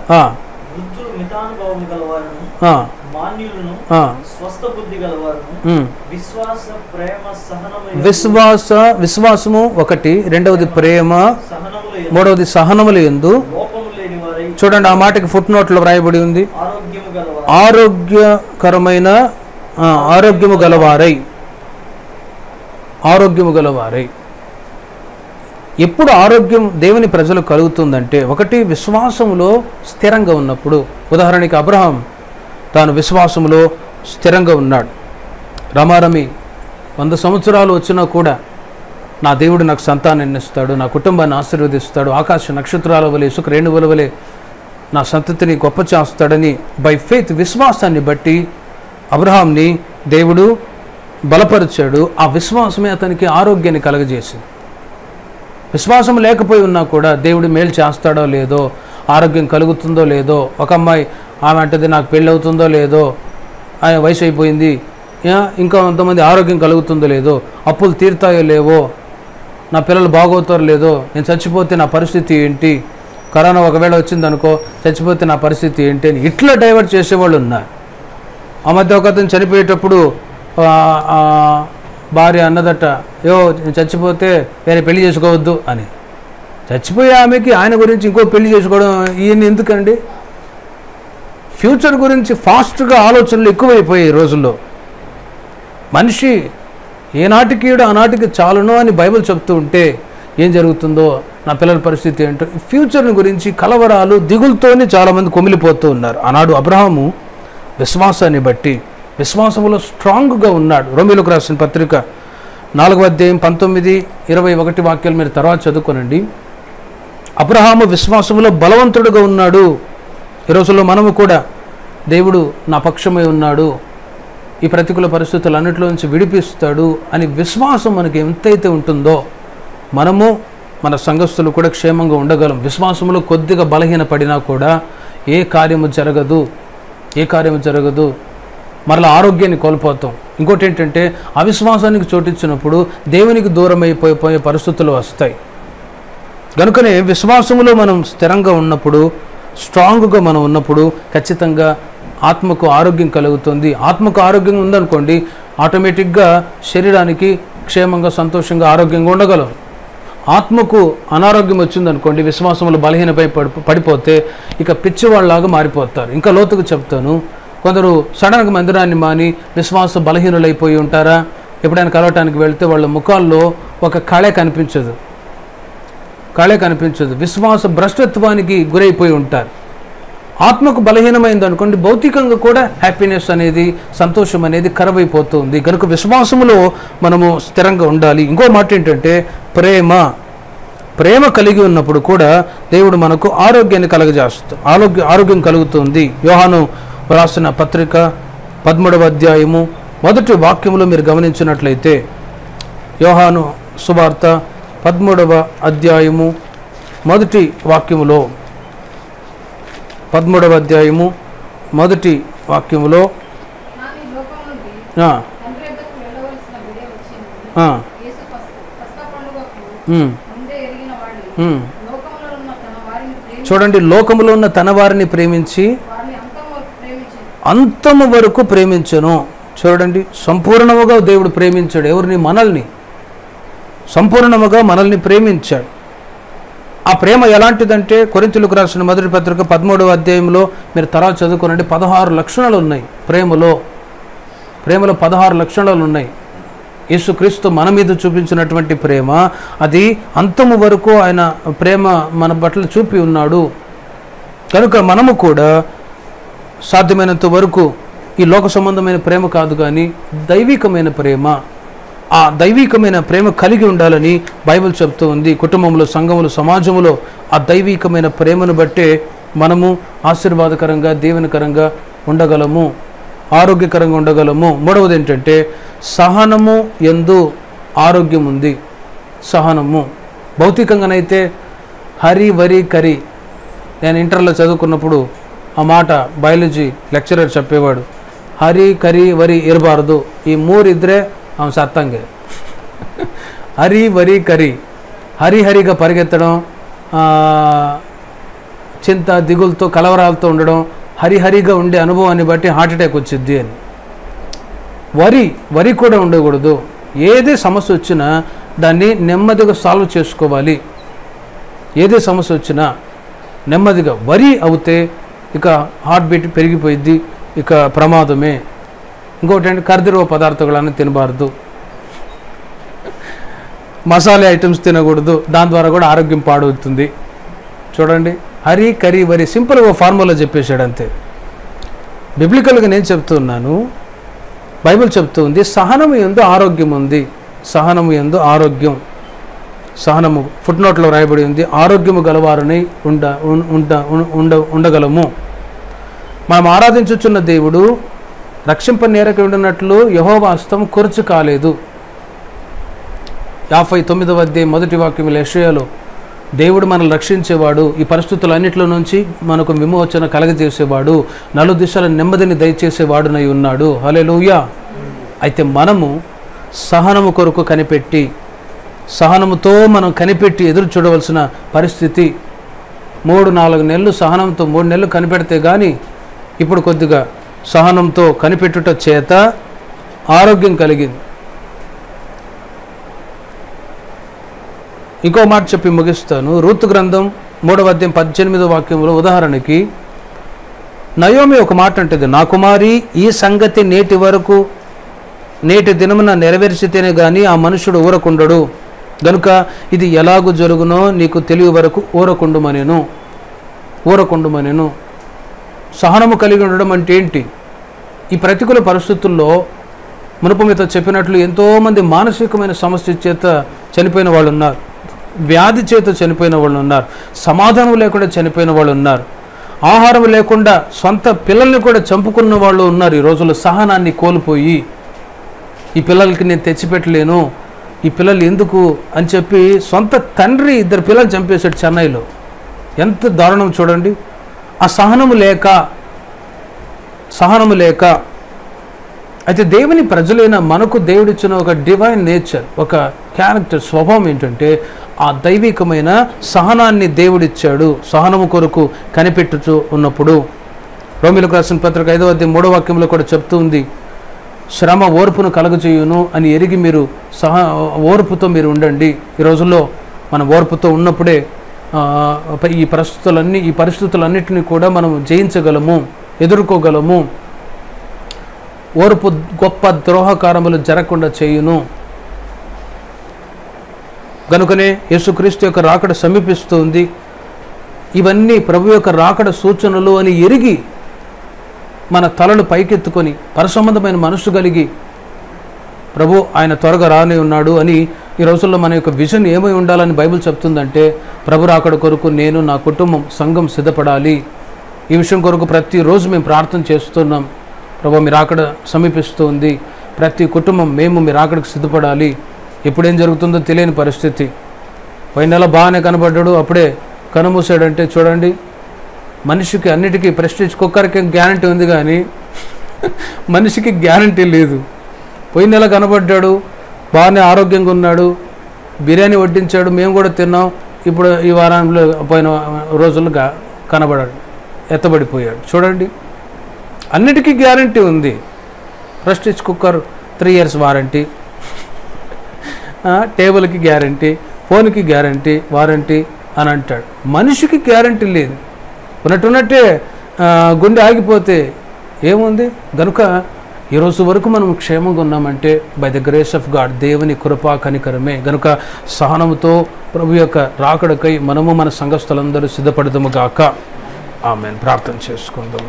[SPEAKER 1] విశ్వాసము ఒకటి, రెండవది ప్రేమ, మూడవది సహనములు యందు. చూడండి, ఆ మాటకి ఫుట్ నోట్లో వ్రాయబడి ఉంది, ఆరోగ్యకరమైన ఆరోగ్యము గలవారై. ఆరోగ్యము గలవారై. ఎప్పుడు ఆరోగ్యం దేవుని ప్రజలు కలుగుతుందంటే, ఒకటి విశ్వాసములో స్థిరంగా ఉన్నప్పుడు. ఉదాహరణకి అబ్రహాం తాను విశ్వాసములో స్థిరంగా ఉన్నాడు. రమారమి 100 సంవత్సరాలు వచ్చినా కూడా నా దేవుడు నాకు సంతానాన్ని ఇస్తాడు, నా కుటుంబాన్ని ఆశీర్వదిస్తాడు, ఆకాశ నక్షత్రాల వలె ఇసుక రేణువుల వలె నా సంతతిని గొప్ప చేస్తాడని బై ఫెయిత్ విశ్వాసాన్ని బట్టి అబ్రహాంని దేవుడు బలపరిచాడు. ఆ విశ్వాసమే అతనికి ఆరోగ్యాన్ని కలగజేసింది. విశ్వాసం లేకపోయి ఉన్నా కూడా దేవుడు మేలు చేస్తాడో లేదో, ఆరోగ్యం కలుగుతుందో లేదో. ఒక అమ్మాయి ఆమె అంటది నాకు పెళ్ళి అవుతుందో లేదో, ఆయన వయసు అయిపోయింది, ఇంకా కొంతమంది ఆరోగ్యం కలుగుతుందో లేదో, అప్పులు తీరుతాయో లేవో, నా పిల్లలు బాగవుతారో లేదో, నేను చచ్చిపోతే నా పరిస్థితి ఏంటి, కరోనా ఒకవేళ వచ్చిందనుకో చచ్చిపోతే నా పరిస్థితి ఏంటి అని ఇట్లా డైవర్ట్ చేసేవాళ్ళు ఉన్నారు. ఆ మధ్య ఒక అతను చనిపోయేటప్పుడు భార్య అన్నదట, నేను చచ్చిపోతే వేరే పెళ్లి చేసుకోవద్దు అని. చచ్చిపోయే ఆమెకి ఆయన గురించి ఇంకో పెళ్లి చేసుకోవడం ఈయన ఎందుకండి? ఫ్యూచర్ గురించి ఫాస్ట్గా ఆలోచనలు ఎక్కువైపోయాయి ఈ రోజుల్లో. మనిషి ఏనాటికి ఆనాటికి చాలునో అని బైబిల్ చెప్తూ ఉంటే ఏం జరుగుతుందో, నా పిల్లల పరిస్థితి ఏంటో, ఫ్యూచర్ని గురించి కలవరాలు దిగులతోనే చాలామంది కొమిలిపోతూ ఉన్నారు. ఆనాడు అబ్రహాము విశ్వాసాన్ని బట్టి విశ్వాసంలో స్ట్రాంగ్గా ఉన్నాడు. రోమీయులకు రాసిన పత్రిక 4వ అధ్యాయం 19-21 వాక్యాలు మీరు తర్వాత చదువుకోనండి. అబ్రహాము విశ్వాసంలో బలవంతుడుగా ఉన్నాడు. ఈ రోజుల్లో మనము కూడా దేవుడు నా పక్షమై ఉన్నాడు, ఈ ప్రతికూల పరిస్థితులన్నింటిలో నుంచి విడిపిస్తాడు అని విశ్వాసం మనకి ఎంతైతే ఉంటుందో మనము మన సంఘస్థులు కూడా క్షేమంగా ఉండగలం. విశ్వాసంలో కొద్దిగా బలహీనపడినా కూడా ఏ కార్యము జరగదు, మరలా ఆరోగ్యాన్ని కోల్పోతాం. ఇంకోటి ఏంటంటే, అవిశ్వాసానికి చోటిచ్చినప్పుడు దేవునికి దూరం అయిపోయే పరిస్థితులు వస్తాయి. కనుకనే విశ్వాసములో మనం స్థిరంగా ఉన్నప్పుడు, స్ట్రాంగ్గా మనం ఉన్నప్పుడు ఖచ్చితంగా ఆత్మకు ఆరోగ్యం కలుగుతుంది. ఆత్మకు ఆరోగ్యం ఉందనుకోండి, ఆటోమేటిక్గా శరీరానికి క్షేమంగా, సంతోషంగా, ఆరోగ్యంగా ఉండగలం. ఆత్మకు అనారోగ్యం వచ్చిందనుకోండి, విశ్వాసములు బలహీనపై పడిపోతే ఇక పిచ్చివాళ్ళలాగా మారిపోతారు. ఇంకా లోతుకు చెప్తాను, కొందరు సడన్గా మందిరాన్ని మాని విశ్వాస బలహీనులైపోయి ఉంటారా? ఎప్పుడైనా కలవటానికి వెళ్తే వాళ్ళ ముఖాల్లో ఒక కళే కనిపించదు, విశ్వాస భ్రష్టత్వానికి గురైపోయి ఉంటారు. ఆత్మకు బలహీనమైంది అనుకోండి, భౌతికంగా కూడా హ్యాపీనెస్ అనేది, సంతోషం అనేది కరువైపోతుంది. కనుక విశ్వాసములో మనము స్థిరంగా ఉండాలి. ఇంకో మాట ఏంటంటే ప్రేమ కలిగి ఉన్నప్పుడు కూడా దేవుడు మనకు ఆరోగ్యాన్ని ఆరోగ్యం కలుగుతుంది. యోహాను రాసిన పత్రిక 13వ అధ్యాయము 1వ వాక్యములో మీరు గమనించినట్లయితే, యోహాను సువార్త 13వ అధ్యాయము 1వ వాక్యములో 13వ అధ్యాయము 1వ వాక్యములో చూడండి, లోకములో ఉన్న తన వారిని ప్రేమించి అంతము వరకు ప్రేమించను. చూడండి, సంపూర్ణముగా దేవుడు ప్రేమించాడు ఎవరిని? మనల్ని. సంపూర్ణముగా మనల్ని ప్రేమించాడు. ఆ ప్రేమ ఎలాంటిదంటే, కొరింథీయులకు రాసిన మొదటి పత్రిక 13వ అధ్యాయంలో మీరు తర్వాత చదువుకోనండి, 16 లక్షణాలు ఉన్నాయి ప్రేమలో 16 లక్షణాలు ఉన్నాయి. యేసుక్రీస్తు మన మీద చూపించినటువంటి ప్రేమ, అది అంతము వరకు ఆయన ప్రేమ మన పట్ల చూపి ఉన్నాడు. కనుక మనము కూడా సాధ్యమైనంత వరకు ఈ లోక సంబంధమైన ప్రేమ కాదు కానీ దైవికమైన ప్రేమ, ఆ దైవికమైన ప్రేమ కలిగి ఉండాలని బైబిల్ చెప్తూ ఉంది. కుటుంబంలో, సంఘములో, సమాజంలో ఆ దైవికమైన ప్రేమను బట్టే మనము ఆశీర్వాదకరంగా, దీవెనకరంగా ఉండగలము, ఆరోగ్యకరంగా ఉండగలము. మూడవది ఏంటంటే, సహనము యందు ఆరోగ్యం ఉంది. సహనము భౌతికంగానైతే హరి వరి కరి. నేను ఇంటర్లో చదువుకున్నప్పుడు ఆ మాట బయాలజీ లెక్చరర్ చెప్పేవాడు, హరి కరి వరి ఇరబారదు, ఈ మూరిద్దరే ఆమె సత్తంగే. హరి వరి కరి, హరిహరిగా పరిగెత్తడం, చింత దిగులతో కలవరాలతో ఉండడం, హరిహరిగా ఉండే అనుభవాన్ని బట్టి హార్ట్అటాక్ వచ్చింది అని. వరి కూడా ఉండకూడదు. ఏదే సమస్య వచ్చినా దాన్ని నెమ్మదిగా సాల్వ్ చేసుకోవాలి. ఏదే సమస్య వచ్చినా నెమ్మదిగా. వరి అవుతే ఇక హార్ట్ బీట్ పెరిగిపోయిద్ది, ఇక ప్రమాదమే. ఇంకోటి అంటే, కర్దిరవ పదార్థాలను తినబారదు, మసాలా ఐటమ్స్ తినకూడదు, దాని ద్వారా కూడా ఆరోగ్యం పాడవుతుంది. చూడండి, హరి కరి వరి సింపుల్గా ఫార్ములా చెప్పేశాడు అంతే. బిబ్లికల్గా నేను చెప్తున్నాను, బైబిల్ చెప్తూ ఉంది, సహనము యందు ఆరోగ్యం ఉంది. సహనము యందు ఆరోగ్యం, సహనము ఫుట్నోట్లో రాయబడి ఉంది, ఆరోగ్యము గలవారని ఉండగలము. మనం ఆరాధించుచున్న దేవుడు రక్షింపనేరక ఉండినట్లు యెహోవా హస్తం కొరచు కాలేదు. 59వ అధ్యాయం 1వ వాక్యములో యెషయాలో, దేవుడు మనల్ని రక్షించేవాడు, ఈ పరిస్థితులన్నింటిలో నుంచి మనకు విమోచన కలగజేసేవాడు, నలుదిశల నెమ్మదిని దయచేసేవాడునై ఉన్నాడు. హల్లెలూయా. అయితే మనము సహనము కొరకు కనిపెట్టి, సహనముతో మనం కనిపెట్టి ఎదురు చూడవలసిన పరిస్థితి. 3-4 నెలలు సహనంతో, 3 నెలలు కనిపెడితే కానీ, ఇప్పుడు కొద్దిగా సహనంతో కనిపెట్టుట చేత ఆరోగ్యం కలిగింది. ఇంకో మాట చెప్పి ముగిస్తాను. రూతు గ్రంథం 3వ అధ్యాయం 18వ వాక్యంలో ఉదాహరణకి నయోమి ఒక మాట అంటది, నా కుమారి, ఈ సంగతి నేటి దినమున నెరవేర్చితేనే గాని ఆ మనుషుడు ఊరకుండడు, గనుక ఇది ఎలాగూ జరుగునో నీకు తెలియ వరకు ఊరకుండుమనెను. సహనము కలిగి ఉండడం అంటే ఏంటి? ఈ ప్రతికూల పరిస్థితుల్లో మునుపు మీతో చెప్పినట్లు ఎంతోమంది మానసికమైన సమస్య చేత చనిపోయిన వాళ్ళు ఉన్నారు, వ్యాధి చేత చనిపోయిన వాళ్ళు ఉన్నారు, సమాధానం లేకుండా చనిపోయిన వాళ్ళు ఉన్నారు, ఆహారం లేకుండా సొంత పిల్లల్ని కూడా చంపుకున్న వాళ్ళు ఉన్నారు. ఈ రోజుల్లో సహనాన్ని కోల్పోయి, ఈ పిల్లలకి నేను తెచ్చిపెట్టలేను, ఈ పిల్లలు ఎందుకు అని చెప్పి సొంత తండ్రి 2 పిల్లలు చంపేశాడు చెన్నైలో. ఎంత దారుణం చూడండి. ఆ సహనము లేక అయితే దేవుని ప్రజలైన మనకు దేవుడిచ్చిన ఒక డివైన్ నేచర్, ఒక క్యారెక్టర్, స్వభావం ఏంటంటే ఆ దైవికమైన సహనాన్ని దేవుడిచ్చాడు. సహనము కొరకు కనిపెట్టుతూ ఉన్నప్పుడు రోమీయులకు రాసిన పత్రిక 5వ అధ్యాయం 3వ వాక్యంలో కూడా చెప్తూ ఉంది, శ్రమ ఓర్పును కలుగజేయును అని ఎరిగి మీరు ఓర్పుతో మీరు ఉండండి. ఈ రోజుల్లో మనం ఓర్పుతో ఉన్నప్పుడే ఈ పరిస్థితులన్నిటిని కూడా మనం జయించగలము, ఎదుర్కోగలము. ఓర్పు గొప్ప ద్రోహకారములు జరగకుండా చేయును. గనుకనే యేసుక్రీస్తు యొక్క రాకడ సమీపిస్తుంది. ఇవన్నీ ప్రభు యొక్క రాకడ సూచనలు అని ఎరిగి మన తలలు పైకెత్తుకొని పరసంబంధమైన మనసు కలిగి ప్రభు ఆయన త్వరగా రానే ఉన్నాడు అని ఈ రోజుల్లో మన యొక్క విజన్ ఏమై ఉండాలని బైబిల్ చెప్తుందంటే, ప్రభు రాకడ కొరకు నేను, నా కుటుంబం, సంఘం సిద్ధపడాలి. ఈ విషయం కొరకు ప్రతిరోజు మేము ప్రార్థన చేస్తున్నాం. ప్రభు మీ రాకడ సమీపిస్తుంది, ప్రతి కుటుంబం మేము మీ రాకడకు సిద్ధపడాలి. ఎప్పుడేం జరుగుతుందో తెలియని పరిస్థితి. పోయిన నెల బాగానే కనబడ్డాడు, అప్పుడే కనుమూసాడంటే చూడండి, మనిషికి అన్నిటికీ ప్రెస్టీజ్ కుక్కర్కి గ్యారంటీ ఉంది కానీ మనిషికి గ్యారంటీ లేదు. పోయిన నెల కనబడ్డాడు, బాగానే ఆరోగ్యంగా ఉన్నాడు, బిర్యానీ వడ్డించాడు, మేము కూడా తిన్నాం. ఇప్పుడు ఈ వారంలో పోయిన రోజులు కనబడాడు, ఎత్తబడిపోయాడు. చూడండి, అన్నిటికీ గ్యారంటీ ఉంది. ప్రెస్టీజ్ కుక్కర్ 3 years వారంటీ, టేబుల్కి గ్యారంటీ, ఫోన్కి గ్యారంటీ, వారంటీ అని అంటాడు. మనిషికి గ్యారంటీ లేదు. ఉన్నట్టున్నట్టే గుండె ఆగిపోతే ఏముంది? కనుక ఈరోజు వరకు మనం క్షేమంగా ఉన్నామంటే by the grace of God, దేవుని కృపా కనికరమే. కనుక సహనముతో ప్రభు యొక్క రాకడకై మనము మన సంఘస్థులందరూ సిద్ధపడదాము గాక. ఆమేన్. ప్రార్థన చేసుకుందాం.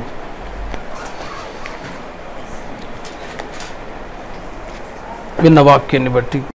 [SPEAKER 1] విన్న వాక్యాన్ని బట్టి